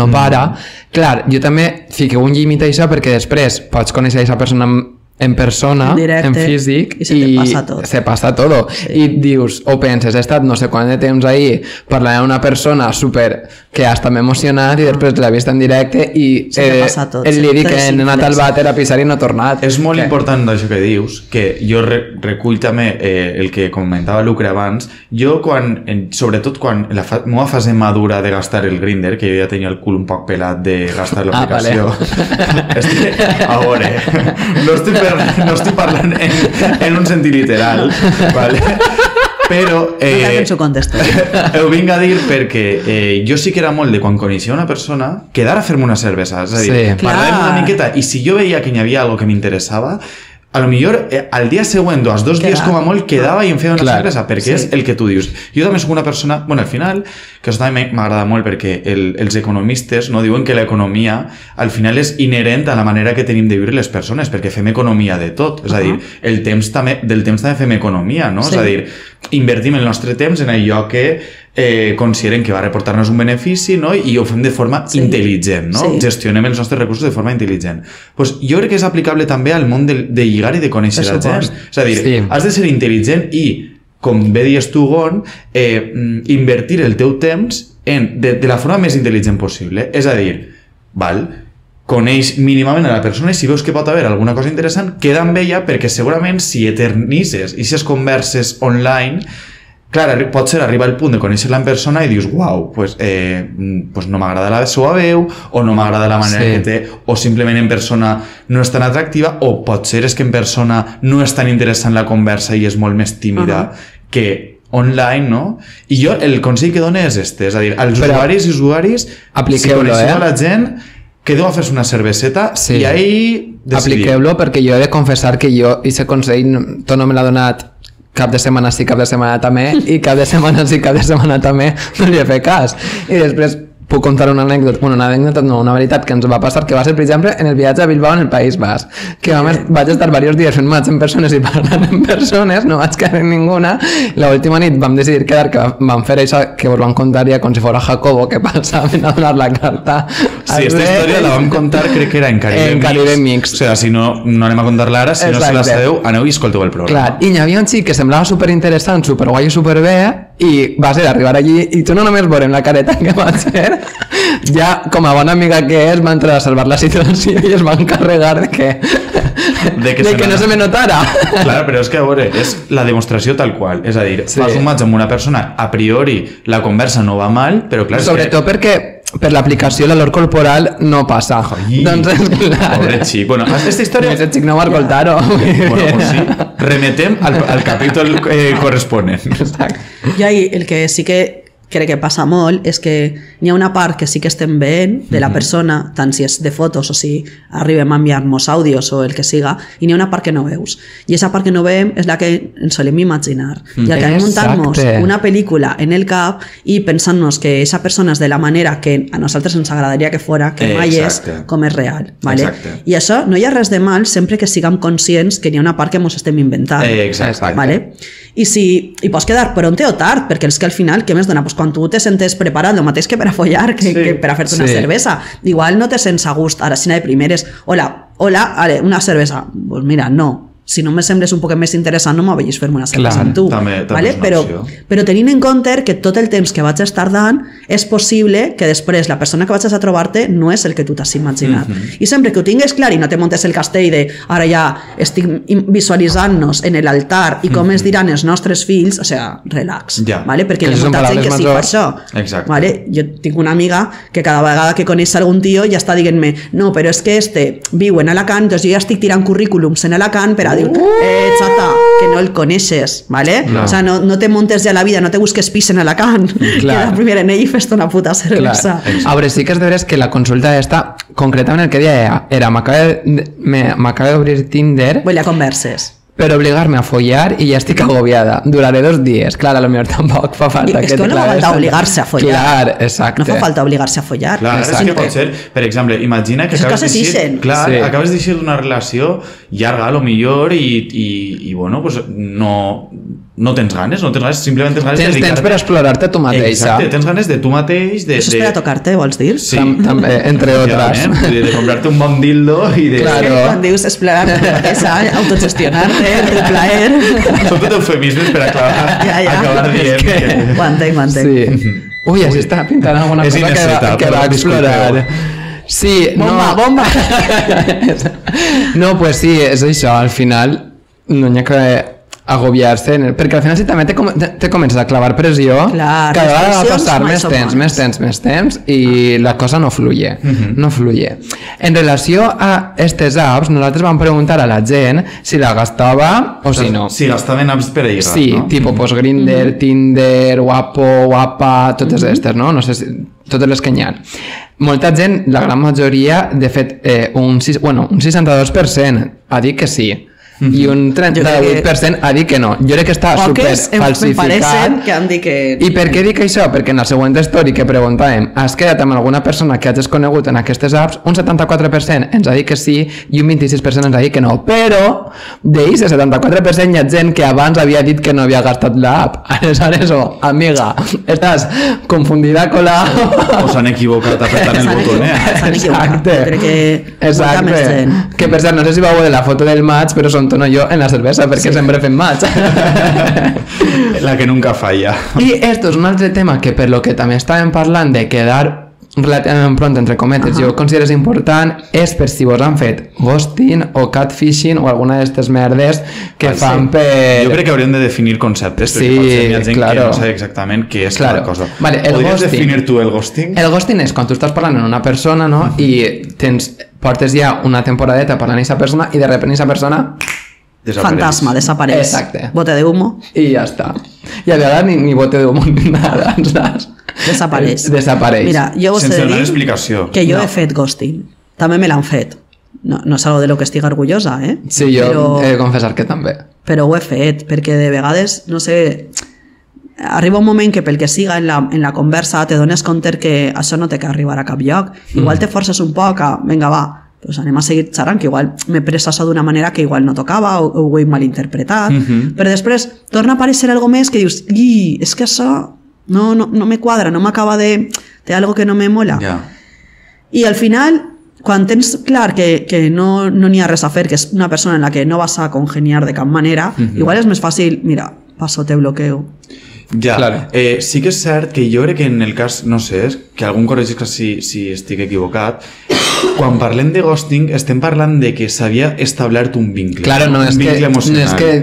Clar, jo també fiqueu un límit a això, perquè després pots conèixer aquesta persona en persona, en físic, i se pasa todo. I dius, o penses, he estat no sé quant de temps ahí parlant amb una persona super que hasta m'he emocionat i després l'he vist en directe i el líric que he anat al vàter a pisar i no he tornat. És molt important això que dius, que jo recull també el que comentava Lucre abans. Jo sobretot quan la meva fase madura de gastar el Grindr, que jo ja tenia el cul un poc pelat de gastar l'aplicació, a veure, no estic parlant en un sentit literal, ¿vale? Però ho vinc a dir perquè jo sí que era molt de quan coneixia una persona quedar a fer-me una cervesa, és a dir, parlar una miqueta, i si jo veia que hi havia algo que m'interessava, a lo millor al dia següent o als 2 dies com a molt quedava i em feia una cervesa, perquè és el que tu dius. Jo també soc una persona, bueno, al final, que això també m'agrada molt perquè els economistes no diuen que l'economia al final és inherent a la manera que tenim de viure les persones, perquè fem economia de tot, és a dir, del temps també fem economia, no? És a dir, invertim el nostre temps en allò que consideren que va reportar-nos un benefici, no? I ho fem de forma intel·ligent, no? Gestionem els nostres recursos de forma intel·ligent. Pues jo crec que és aplicable també al món de lligar i de conèixer la gent. És a dir, has de ser intel·ligent i, com bé dius tu, Gon, invertir el teu temps de la forma més intel·ligent possible. És a dir, coneix mínimament a la persona i si veus que pot haver alguna cosa interessant, queda amb ella, perquè segurament si eternitzes i si es converses online, clar, pot ser arribar al punt de conèixer-la en persona i dius, uau, pues no m'agrada la seva veu, o no m'agrada la manera que té, o simplement en persona no és tan atractiva, o potser és que en persona no és tan interessant la conversa i és molt més tímida que online, no? I jo el consell que dono és este, és a dir, als usuaris i usuaris, si coneixeu a la gent, quedeu a fer-se una cerveseta i ahí decidim. Apliqueu-lo, perquè jo he de confessar que jo aquest consell no me l'ha donat cap de setmana sí, cap de setmana també, i cap de setmana sí, cap de setmana també no li he fet cas. I després puc contar una anècdota, una veritat que ens va passar, que va ser, per exemple, en el viatge a Bilbao en el País Basc, que vaig estar diversos dies fent match en persones i parlant en persones, no vaig quedar en ninguna. L'última nit vam decidir quedar, que vam fer això que us vam contar ja com si fos Jacobo, que passaven a donar la carta. Sí, esta història la vam contar, crec que era en Caribe Mix. O sigui, si no anem a contar-la ara, si no se la sabeu, aneu i escolteu el programa. Clar, i hi havia un xic que semblava superinteressant, superguai i superbé, i va ser arribar allí, i tu no només veurem la careta que va ser, ja com a bona amiga que és va entrar a salvar la situació i es va encarregar de que no se me notara. Clar, però és que a veure, és la demostració tal qual, és a dir, fas un match amb una persona, a priori la conversa no va mal, però clar, sobretot perquè per l'aplicació l'olor corporal no passa. Doncs és clar. Pobre xic. Bueno, aquesta història... Aquest xic no va escoltar-ho. Bueno, pues sí. Remetem al capítol corresponent. Exacte. I ahí el que sí que crec que passa molt és que n'hi ha una part que sí que estem veient de la persona, tant si és de fotos o si arribem a enviar-nos àudios o el que siga, i n'hi ha una part que no veus. I aquesta part que no veiem és la que ens solem imaginar. I el que hem muntat-nos una pel·lícula en el cap i pensant-nos que aquesta persona és de la manera que a nosaltres ens agradaria que fora, que mai és com és real. ¿vale? I això no hi ha res de mal sempre que siguem conscients que n'hi ha una part que ens estem inventant. Exacte. ¿vale? I pots quedar pronte o tard, perquè és que al final, què més dona? Pues quan tu te sentes preparat, el mateix que per a follar, que per a fer-te una cervesa. Igual no te sents a gust, ara si no de primeres, hola, ale, una cervesa. Pues mira, no. Si no me sembles un poc més interessant, no m'avellis fer-me una cervesa amb tu. També ¿vale? Però tenint en compte que tot el temps que vaig estar dant és possible que després la persona que vaig a trobar-te no és el que tu t'has imaginat. I sempre que ho tingues clar i no te montes el castell de ara ja estic visualitzant-nos en l'altar i com es diran els nostres fills, o sigui, relax. ¿vale? Perquè hi ha molta gent que sí fa això. ¿vale? Jo tinc una amiga que cada vegada que coneix algun tio ja està dient-me no, però és que viu en Alacant, doncs jo ja estic tirant currículums en Alacant per a dir, xata, que no el coneixes, ¿vale? O sea, no te montes ja la vida, no te busques pis en Alacant, queda primer en ell i fes-te una puta cervesa. A veure, sí que és de veres que la consulta esta, concretament el que deia era m'acaba d'obrir Tinder, vull a converses per obligar-me a follar i ja estic agobiada. Duraré 2 dies. Clar, a lo millor tampoc fa falta. És que no fa falta obligar-se a follar. Clar, exacte. No fa falta obligar-se a follar. Clar, és que pot ser, per exemple, imagina que acabes d'eixir d'una relació llarga, a lo millor, i bueno, pues no tens ganes, simplement tens ganes de dedicar-te. Tens per explorar-te tu mateixa. Exacte, tens ganes de tu mateix. Això és per a tocar-te, vols dir? Sí. També, entre altres. De comprar-te un bon dildo i de... Claro. Quan dius explorar-te tu mateixa, autogestionar-te, el plaer... Són tot eufemismes per acabar dient que... Ho entenc. Sí. Ui, així està pintant alguna cosa que va explorar. Sí, bomba! No, pues sí, és això, al final no n'hi ha que agobiar-se, perquè al final si també te comences a clavar pressió, cada vegada va passar més temps i la cosa no fluye, no fluye. En relació a aquestes apps, nosaltres vam preguntar a la gent si la gastava o si no. Si gastaven apps per a lligar, sí, no? Tipo Grindr, Tinder, Guapo, Guapa, totes aquestes, no? No sé si totes les que n'hi ha. Molta gent, la gran majoria, de fet, un 62% ha dit que sí. I un 38% ha dit que no. Jo crec que està super falsificat. Que han dit que... I per què dic això? Perquè en la següent story que preguntàvem has quedat amb alguna persona que hagis conegut en aquestes apps, un 74% ens ha dit que sí i un 26% ens ha dit que no. Però d'ells, el 74% hi ha gent que abans havia dit que no havia gastat l'app. Aleshores, amiga, estàs confundida con la... O s'han equivocat apretant el botó, S'han equivocat. Crec que molta més gent. Que per cert, no sé si vau veure la foto del maig, però són Tono i jo en la cervesa, perquè sempre fem maig. La que nunca falla. I esto és un altre tema que per lo que també estàvem parlant de quedar relativament pront, entre cometes, jo considero important, és per si vos han fet ghosting o catfishing o alguna d'aquestes merdes que fan per... Jo crec que hauríem de definir conceptes, perquè potser hi ha gent que no sap exactament què és cada cosa. Podries definir tu el ghosting? El ghosting és quan tu estàs parlant amb una persona, no? I portes ja una temporadeta parlant amb aquesta persona i de repente aquesta persona... Fantasma, desapareix. Exacte. Bote de humo. I ja està. I a vegades ni bote de humo ni nada, saps? Desapareix. Mira, jo vos he de dir explicació. Que jo he fet ghosting. També me l'han fet. No és algo de lo que estic orgullosa, eh? Sí, jo he de confessar que també. Però ho he fet, perquè de vegades, no sé... Arriba un moment que pel que siga en la conversa te dones compte que això no té que arribar a cap lloc. Igual te forces un poc a... Vinga, va, pues anem a seguir xerrant, que igual m'he pres això d'una manera que igual no tocava o ho he malinterpretat, però després torna a aparèixer algo més que dius, és que això no me quadra, no m'acaba de... té algo que no me mola. I al final, quan tens clar que no n'hi ha res a fer, que és una persona en la que no vas a congeniar de cap manera, igual és més fàcil, mira, passo, te bloqueo. Ja, claro. Sí que és cert que jo crec que en el cas, no sé, que algun corregis si estic equivocat, quan parlem de ghosting estem parlant de que s'havia establert un vincle. Claro, no, un vincle emocional. No és que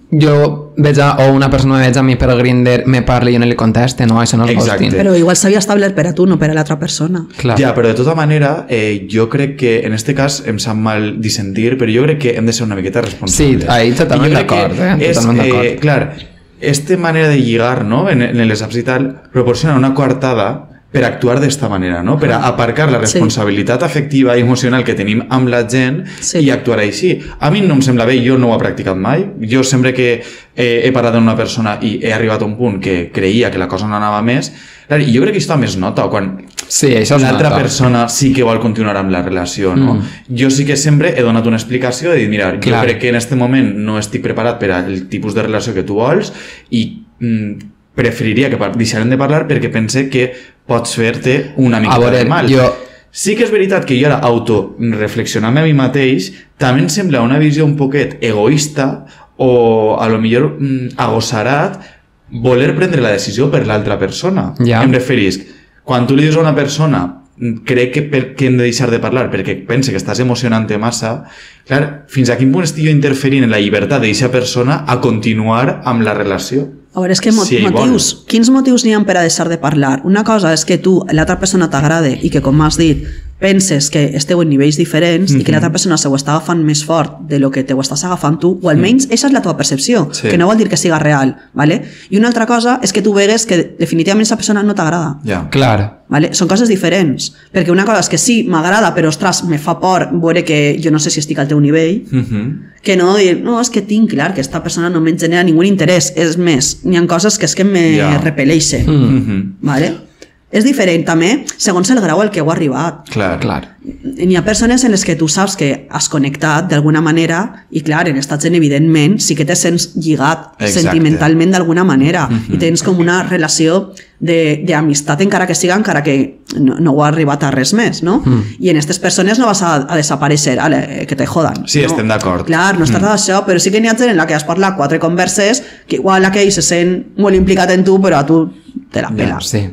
jo veig o una persona me veig a mi per Grindr, me parla i jo no li conteste, no? Això no és ghosting. Però igual s'havia establert per a tu, no per a l'altra persona. Clar. Ja, però de tota manera, jo crec que en este cas em sap mal dissentir, però jo crec que hem de ser una miqueta responsables. Sí, ahí totalment d'acord, totalment d'acord. Clar, esta manera de lligar, no?, en les apps i tal, proporciona una coartada per actuar d'esta manera, no? Per aparcar la responsabilitat afectiva i emocional que tenim amb la gent i actuar així. A mi no em sembla bé, jo no ho he practicat mai. Jo sempre que he parlat amb una persona i he arribat a un punt que creia que la cosa no anava més, i jo crec que això també es nota quan l'altra persona sí que vol continuar amb la relació, no? Jo sí que sempre he donat una explicació de dir, mira, jo crec que en aquest moment no estic preparat per al tipus de relació que tu vols i preferiria que deixarem de parlar perquè pense que pots fer-te una mica de mal. Sí que és veritat que jo ara autoreflexionar-me a mi mateix també em sembla una visió un poquet egoista o a lo millor agossarat voler prendre la decisió per l'altra persona. Em referisc, quan tu li dius a una persona crec que hem de deixar de parlar perquè pense que estàs emocionant-te massa, clar, fins a quin punt estic jo interferint en la llibertat d'aquesta persona a continuar amb la relació? A veure, és que motius, quins motius n'hi ha per a deixar de parlar? Una cosa és que tu, l'altra persona t'agrade i que, com m'has dit, penses que esteu en nivells diferents i que l'altra persona se ho està agafant més fort de lo que te ho estàs agafant tu, o almenys aquesta és la teva percepció, que no vol dir que siga real, ¿vale? I una altra cosa és que tu vegues que definitivament aquesta persona no t'agrada. Clar. ¿Vale? Són coses diferents, perquè una cosa és que sí, m'agrada, però ostres, me fa por veure que jo no sé si estic al teu nivell, que no dir, no, és que tinc clar que aquesta persona no em genera ningú interès, és més, n'hi ha coses que és que me repel·leixen, ¿vale? És diferent també segons el grau al que heu arribat. Clar. N'hi ha persones en les que tu saps que has connectat d'alguna manera i clar, en esta gent evidentment sí que te sents lligat sentimentalment d'alguna manera i tens com una relació d'amistat encara que no ho ha arribat a res més, no? I en aquestes persones no vas a desaparèixer, que te jodan. Sí, estem d'acord. Clar, no es tracta d'això, però sí que n'hi ha gent en la que has parlat 4 converses que igual aquell se sent molt implicat en tu, però a tu te la pela. Sí.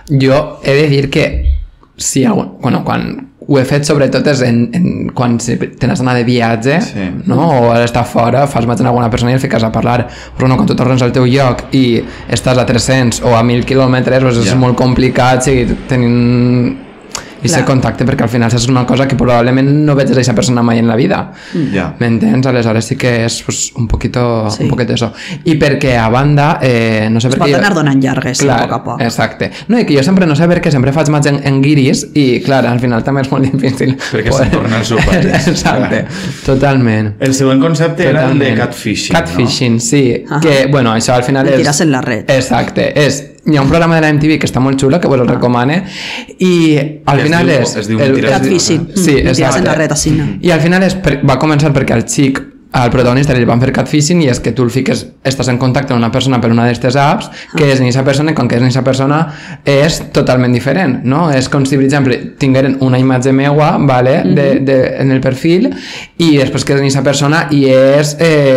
Jo he de dir que sí, quan ho he fet sobretot és quan te n'has d'anar de viatge, no? O has d'estar fora, fas match amb alguna persona i el fiques a parlar, però no, quan tu tornes al teu lloc i estàs a 300 o a 1.000 quilòmetres, doncs és molt complicat seguir tenint aquest contacte, perquè al final és una cosa que probablement no veig a aquesta persona mai en la vida. M'entens? Aleshores sí que és un poquito això. I perquè a banda, no sé per què... Es pot anar donant llargues, a poc a poc. Exacte. No, i que jo sempre no sé per què sempre faig match en guiris i, clar, al final també és molt difícil. Perquè se'n torna el seu país. Exacte, totalment. El següent concepte era el de catfishing, no? Catfishing, sí. Que, bueno, això al final és... Tiras en la red. Exacte, hi ha un programa de la MTV que està molt xulo, que vos el recomane, i al final és... Es diu Catfishing. Sí, exacte. En la red, així, i al final va començar perquè el xic, al protagonista li van fer catfishing i és que tu el fiques, estàs en contacte amb una persona per una d'aquestes apps que és aquesta persona i com que és aquesta persona és totalment diferent, no? És com si, per exemple, tingueren una imatge meua, vale, en el perfil i després que és aquesta persona i és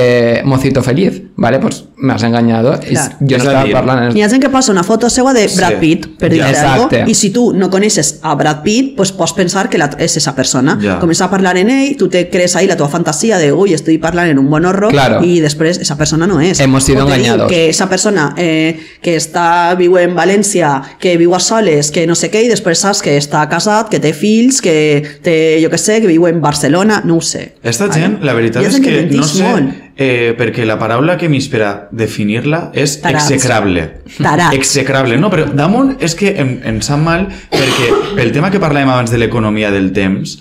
mocito feliz, vale, pues m'has enganyado i jo no estava parlant... Hi ha gent que posa una foto seva de Brad Pitt per dir alguna cosa i si tu no coneixes a Brad Pitt pues pots pensar que és esa persona, comença a parlar en ell, tu te crees ahí la teva fantasia de uy, estoy parlant en un bon horror i després esa persona no és. Hemos sido engañados. Que esa persona que viu en València, que viu a soles, que no sé què, i després saps que està casat, que té fills, que té, jo què sé, que viu en Barcelona, no ho sé. Esta gent, la veritat és que no sé, perquè la paraula que m'és per a definir-la és execrable. Execrable, no, però damunt és que em sap mal perquè el tema que parlàvem abans de l'economia del temps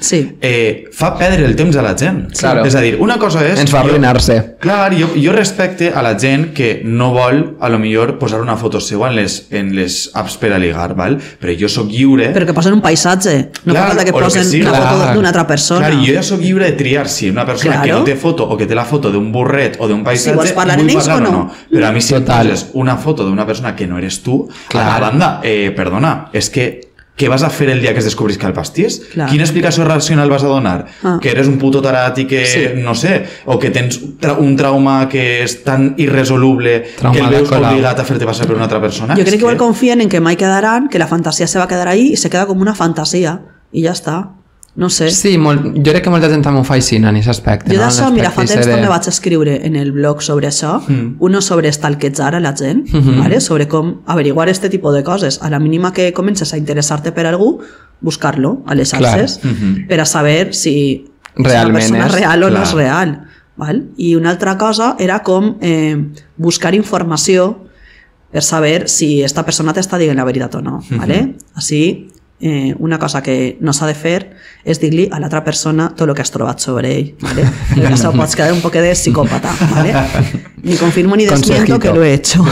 fa perdre el temps a la gent. És a dir, una cosa és... Ens fa arruïnar-se. Clar, jo respecte a la gent que no vol, a lo millor, posar una foto seva en les apps per a ligar, val? Però jo sóc lliure... Però que posen un paisatge, no fa falta que posen una foto d'una altra persona. Clar, jo ja sóc lliure de triar si una persona que no té foto o que té la foto d'un burret o d'un paisatge, si vols parlar en ells o no. Però a mi si poses una foto d'una persona que no eres tu, a la banda, perdona, és que què vas a fer el dia que es descobrís que el pastís? Quina explicació racional vas a donar? Que eres un puto tarat i que, no sé, o que tens un trauma que és tan irresoluble que el veus obligat a fer-te passar per una altra persona? Jo crec que igual confien en que mai quedaran, que la fantasia se va quedar ahí i se queda com una fantasia i ja està. No sé. Sí, jo crec que molta gent també ho fa així, en aquest aspecte. Jo d'això, mira, fa temps també vaig escriure en el blog sobre això, uno sobre stalkejar a la gent, ¿vale? Sobre com averiguar este tipus de coses. A la mínima que comences a interessar-te per algú, buscar-lo a les xarxes per a saber si una persona és real o no és real. Val? I una altra cosa era com buscar informació per saber si esta persona t'està dient la veritat o no. ¿Vale? Així, una cosa que no s'ha de fer és dir-li a l'altra persona tot el que has trobat sobre ell. ¿Vale? Perquè això pots quedar un poc de psicòpata. ¿Vale? Ni confirmo ni desmiento que lo he hecho.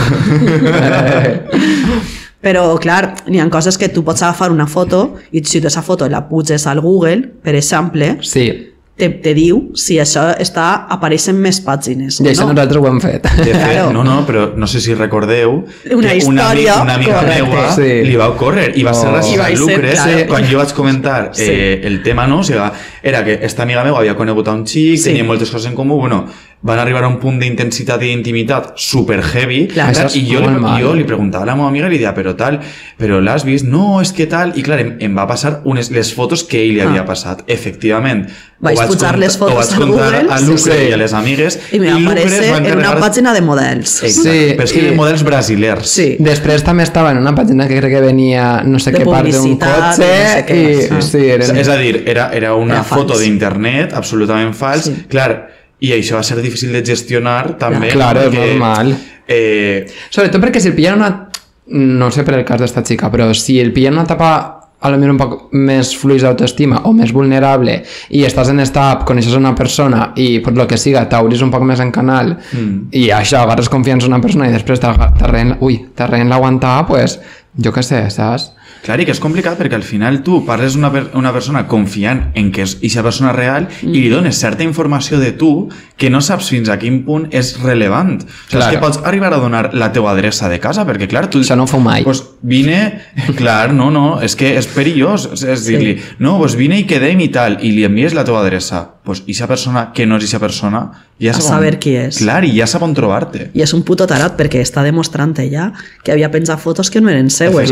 Però, clar, n'hi ha coses que tu pots agafar una foto i si aquesta foto la puges al Google, per exemple, te diu si això apareix en més pàgines. I això nosaltres ho hem fet. De fet, però no sé si recordeu una història, una amiga meua li va ocórrer i va ser gràcies a Lucre quan jo vaig comentar el tema, no? O sigui, era que esta amiga meva havia conegut a un xic, tenia moltes coses en comú, bueno, van arribar a un punt d'intensitat i d'intimitat super heavy i jo li preguntava a la meva amiga i li deia, però l'has vist? No, és que tal, i clar, em va passar les fotos que ell li havia passat, efectivament. Vaig pujar les fotos al Google a Lucre i a les amigues i me va aparèixer en una pàgina de models. Exacte, però és que de models brasilers. Després també estava en una pàgina que crec que venia no sé què part d'un cotxe és a dir, era una foto d'internet absolutament fals, clar. I això va ser difícil de gestionar també. Claro, és normal. Sobretot perquè si el pillen una... No sé per el cas d'esta xica, però si el pillen una etapa a lo millor un poc més fluix d'autoestima o més vulnerable i estàs en esta app, coneixes una persona i per lo que siga t'obris un poc més en canal i això, agarres confiança en una persona i després t'arreen l'aguantar, pues jo què sé, saps? Clar, i que és complicat perquè al final tu parles una persona confiant en que és aquesta persona real i li dones certa informació de tu que no saps fins a quin punt és relevant. O sigui, és que pots arribar a donar la teua adreça de casa perquè, clar, tu... Això no ho feu mai. Pues vine... Clar, no, és que és perillós. És dir-li, no, pues vine i quedem i tal, i li envies la teua adreça. Pues aquesta persona que no és aquesta persona... Ja a saber qui és. Clar, i ja sap on trobar-te. I és un puto tarat perquè està demostrant ella que havia penjat fotos que no eren seues.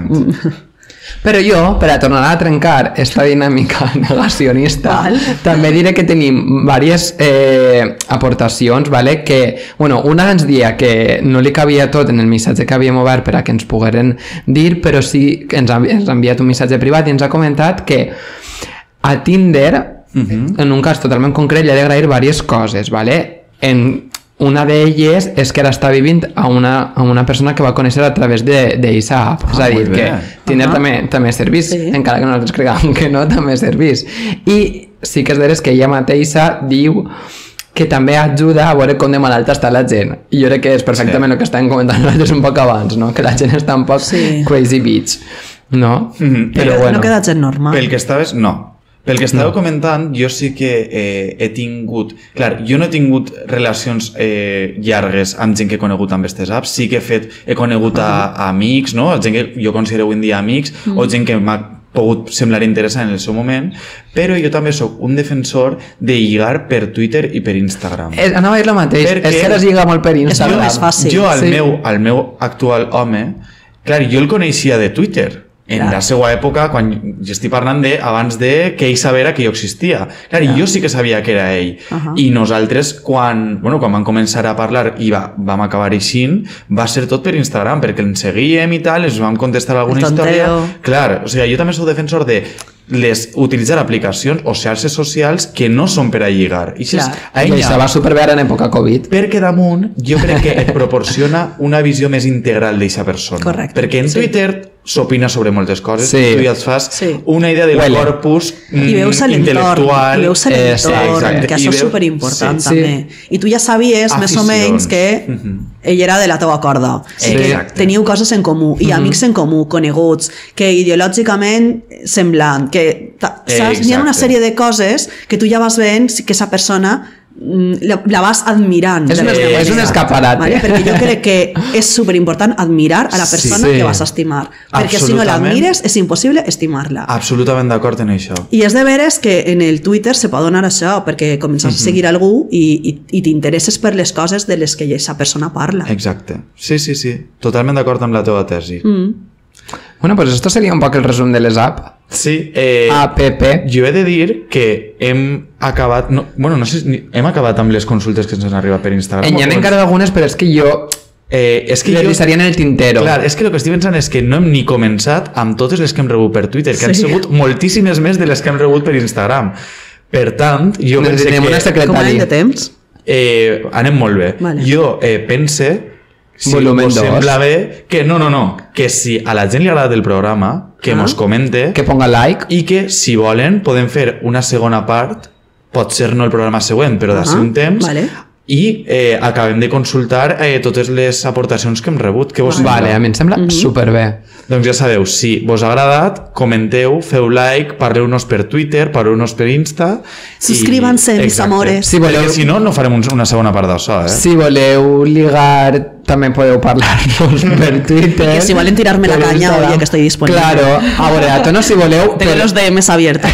Però jo, per a tornar a trencar esta dinàmica negacionista, també diré que tenim diverses aportacions, ¿vale? Que, bueno, una ens dia que no li cabia tot en el missatge que havíem obert per a que ens pogueren dir, però sí que ens ha enviat un missatge privat i ens ha comentat que a Tinder, en un cas totalment concret, li ha d'agrair diverses coses, ¿vale? Una d'elles és que ara està vivint a una persona que va conèixer a través d'eixa app. És a dir, que Tinder també servís, encara que nosaltres creguem que no, també servís. I sí que és d'eres que ella mateixa diu que també ajuda a veure com de malalta està la gent. I jo crec que és perfectament el que estàvem comentant nosaltres un poc abans, no? Que la gent està un poc crazy bitch, no? Però bueno. No queda gent normal. Pel que estaves, no. Pel que estàveu comentant, jo sí que he tingut... Clar, jo no he tingut relacions llargues amb gent que he conegut amb aquestes apps. Sí que he conegut a amics, no? Gent que jo considero avui en dia amics, o gent que m'ha pogut semblar interessant en el seu moment, però jo també sóc un defensor de lligar per Twitter i per Instagram. Anava a dir el mateix, és que ara es lliga molt per Instagram. És més fàcil. Jo, al meu actual home, clar, jo el coneixia de Twitter. En la seva època, quan jo estic parlant abans de que ell sabera que jo existia. Clar, jo sí que sabia que era ell. I nosaltres, quan vam començar a parlar i vam acabar eixint, va ser tot per Instagram, perquè ens seguíem i tal, ens vam contestar alguna història. Clar, o sigui, jo també sóc defensor de utilitzar aplicacions o xarxes socials que no són per a lligar. I això va superbé ara en època Covid. Perquè damunt, jo crec que et proporciona una visió més integral d'aquesta persona. Correcte. Perquè en Twitter s'opina sobre moltes coses, tu ja et fas una idea del corpus intel·lectual. I veus l'entorn, que això és superimportant també. I tu ja sabies més o menys que ell era de la teua corda. Que teniu coses en comú, i amics en comú, coneguts, que ideològicament semblant, que saps? N'hi ha una sèrie de coses que tu ja vas veient que esa persona la vas admirant. És un escaparat. Perquè jo crec que és superimportant admirar a la persona que vas estimar. Perquè si no l'admires és impossible estimar-la. Absolutament d'acord en això. I és de veres que en el Twitter se pot donar això, perquè comences a seguir algú i t'interesses per les coses de les que aquesta persona parla. Exacte. Sí. Totalment d'acord amb la teva tesi. Bueno, pues esto sería un poc el resum de les apps. Sí, app. jo he de dir que hem acabat... No sé si hem acabat amb les consultes que ens han arribat per Instagram. N'hi ha encara algunes, però és que jo... és que les deixaria en el tintero. Clar, és que el que estic pensant és que no hem ni començat amb totes les que hem rebut per Twitter, que han sigut moltíssimes més de les que hem rebut per Instagram. Per tant, jo pense que... una secretària. Com anem de temps? Anem molt bé. Vale. Jo pense... Si Volumen us 2. sembla bé que que si a la gent li agrada el programa, que mos comente Que ponga like. i que si volen podem fer una segona part, pot ser no el programa següent, però d'ací un temps, vale. i acabem de consultar totes les aportacions que hem rebut. Què vos sembla? Vale, a mi em sembla superbé. Doncs ja sabeu, si vos ha agradat, comenteu, feu like, parleu-nos per Twitter, parleu-nos per Insta... Suscríbanse, mis amores. Si voleu- Perquè si no, no farem una segona part d'això, Si voleu ligar, també podeu parlar-nos per Twitter. Que si volen tirarme la per caña, Instagram. oye, que estoy disponible. Claro, a veure, a tono si voleu... Tengo los DMs abiertos.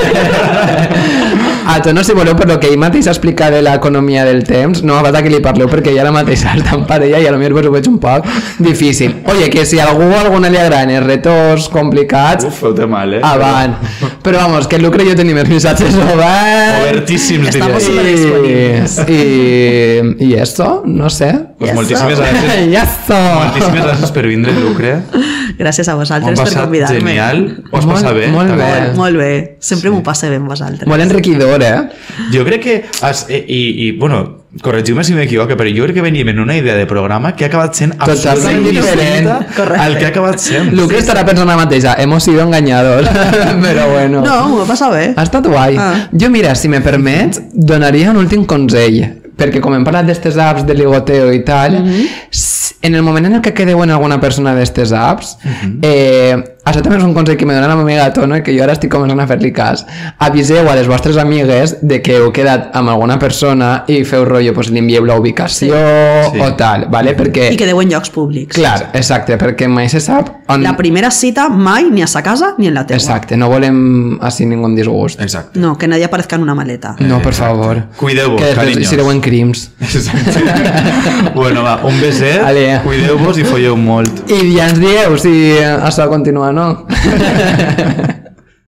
A tono si voleu, per lo que ell mateix explica de l'economia del temps, no fa falta que li parleu perquè ja ara mateix està en parella i a lo millor vos ho veig un poc difícil. Oye, que si a algú o alguna li agraden els retos complicats, Feu-te mal, avant. Però vamos, que el Lucre i jo tenim els missatges oberts. Obertíssims, Estamos diré. superdisponibles. I esto, no sé. Pues moltíssimes gràcies. I esto. Moltíssimes gràcies per vindre, Lucre. Gràcies a M'ho vosaltres hem per passat convidar-me. genial. Ho has Molt- passat bé? molt bé. Molt bé. Sempre m'ho passe bé amb vosaltres. Molt enriquidor, Jo crec que... bueno, corregiu-me si m'equivoco, però jo crec que veníem en una idea de programa que ha acabat sent Totalment absolutament diferent. diferent al que ha acabat sent. Lucre estarà pensant la mateixa, hemos sido engañados. Però bueno. No, m'ho he passat bé. Ha estat guai. Jo, mira, si me permets, donaria un últim consell. Perquè com hem parlat d'estes apps de ligoteo i tal, en el moment en el que quedeu en alguna persona d'estes apps, això també és un consell que me dona la meva amiga Tono i que jo ara estic començant a fer-li cas. Aviseu a les vostres amigues de que heu quedat amb alguna persona i feu rotllo, pues, li envieu la ubicació o tal, ¿vale? Perquè... I quedeu en llocs públics. Clar, exacte, perquè mai se sap on... La primera cita mai ni a sa casa ni en la teua. Exacte, no volem així ningú disgust. Exacte. No, que nadie aparezca en una maleta. No, per favor. Cuideu-vos, que després carinyos. sereu en crims. Exacte. Bueno, va, un beset, Ale. cuideu-vos i folleu molt. I ja ens dieu si això continua o no.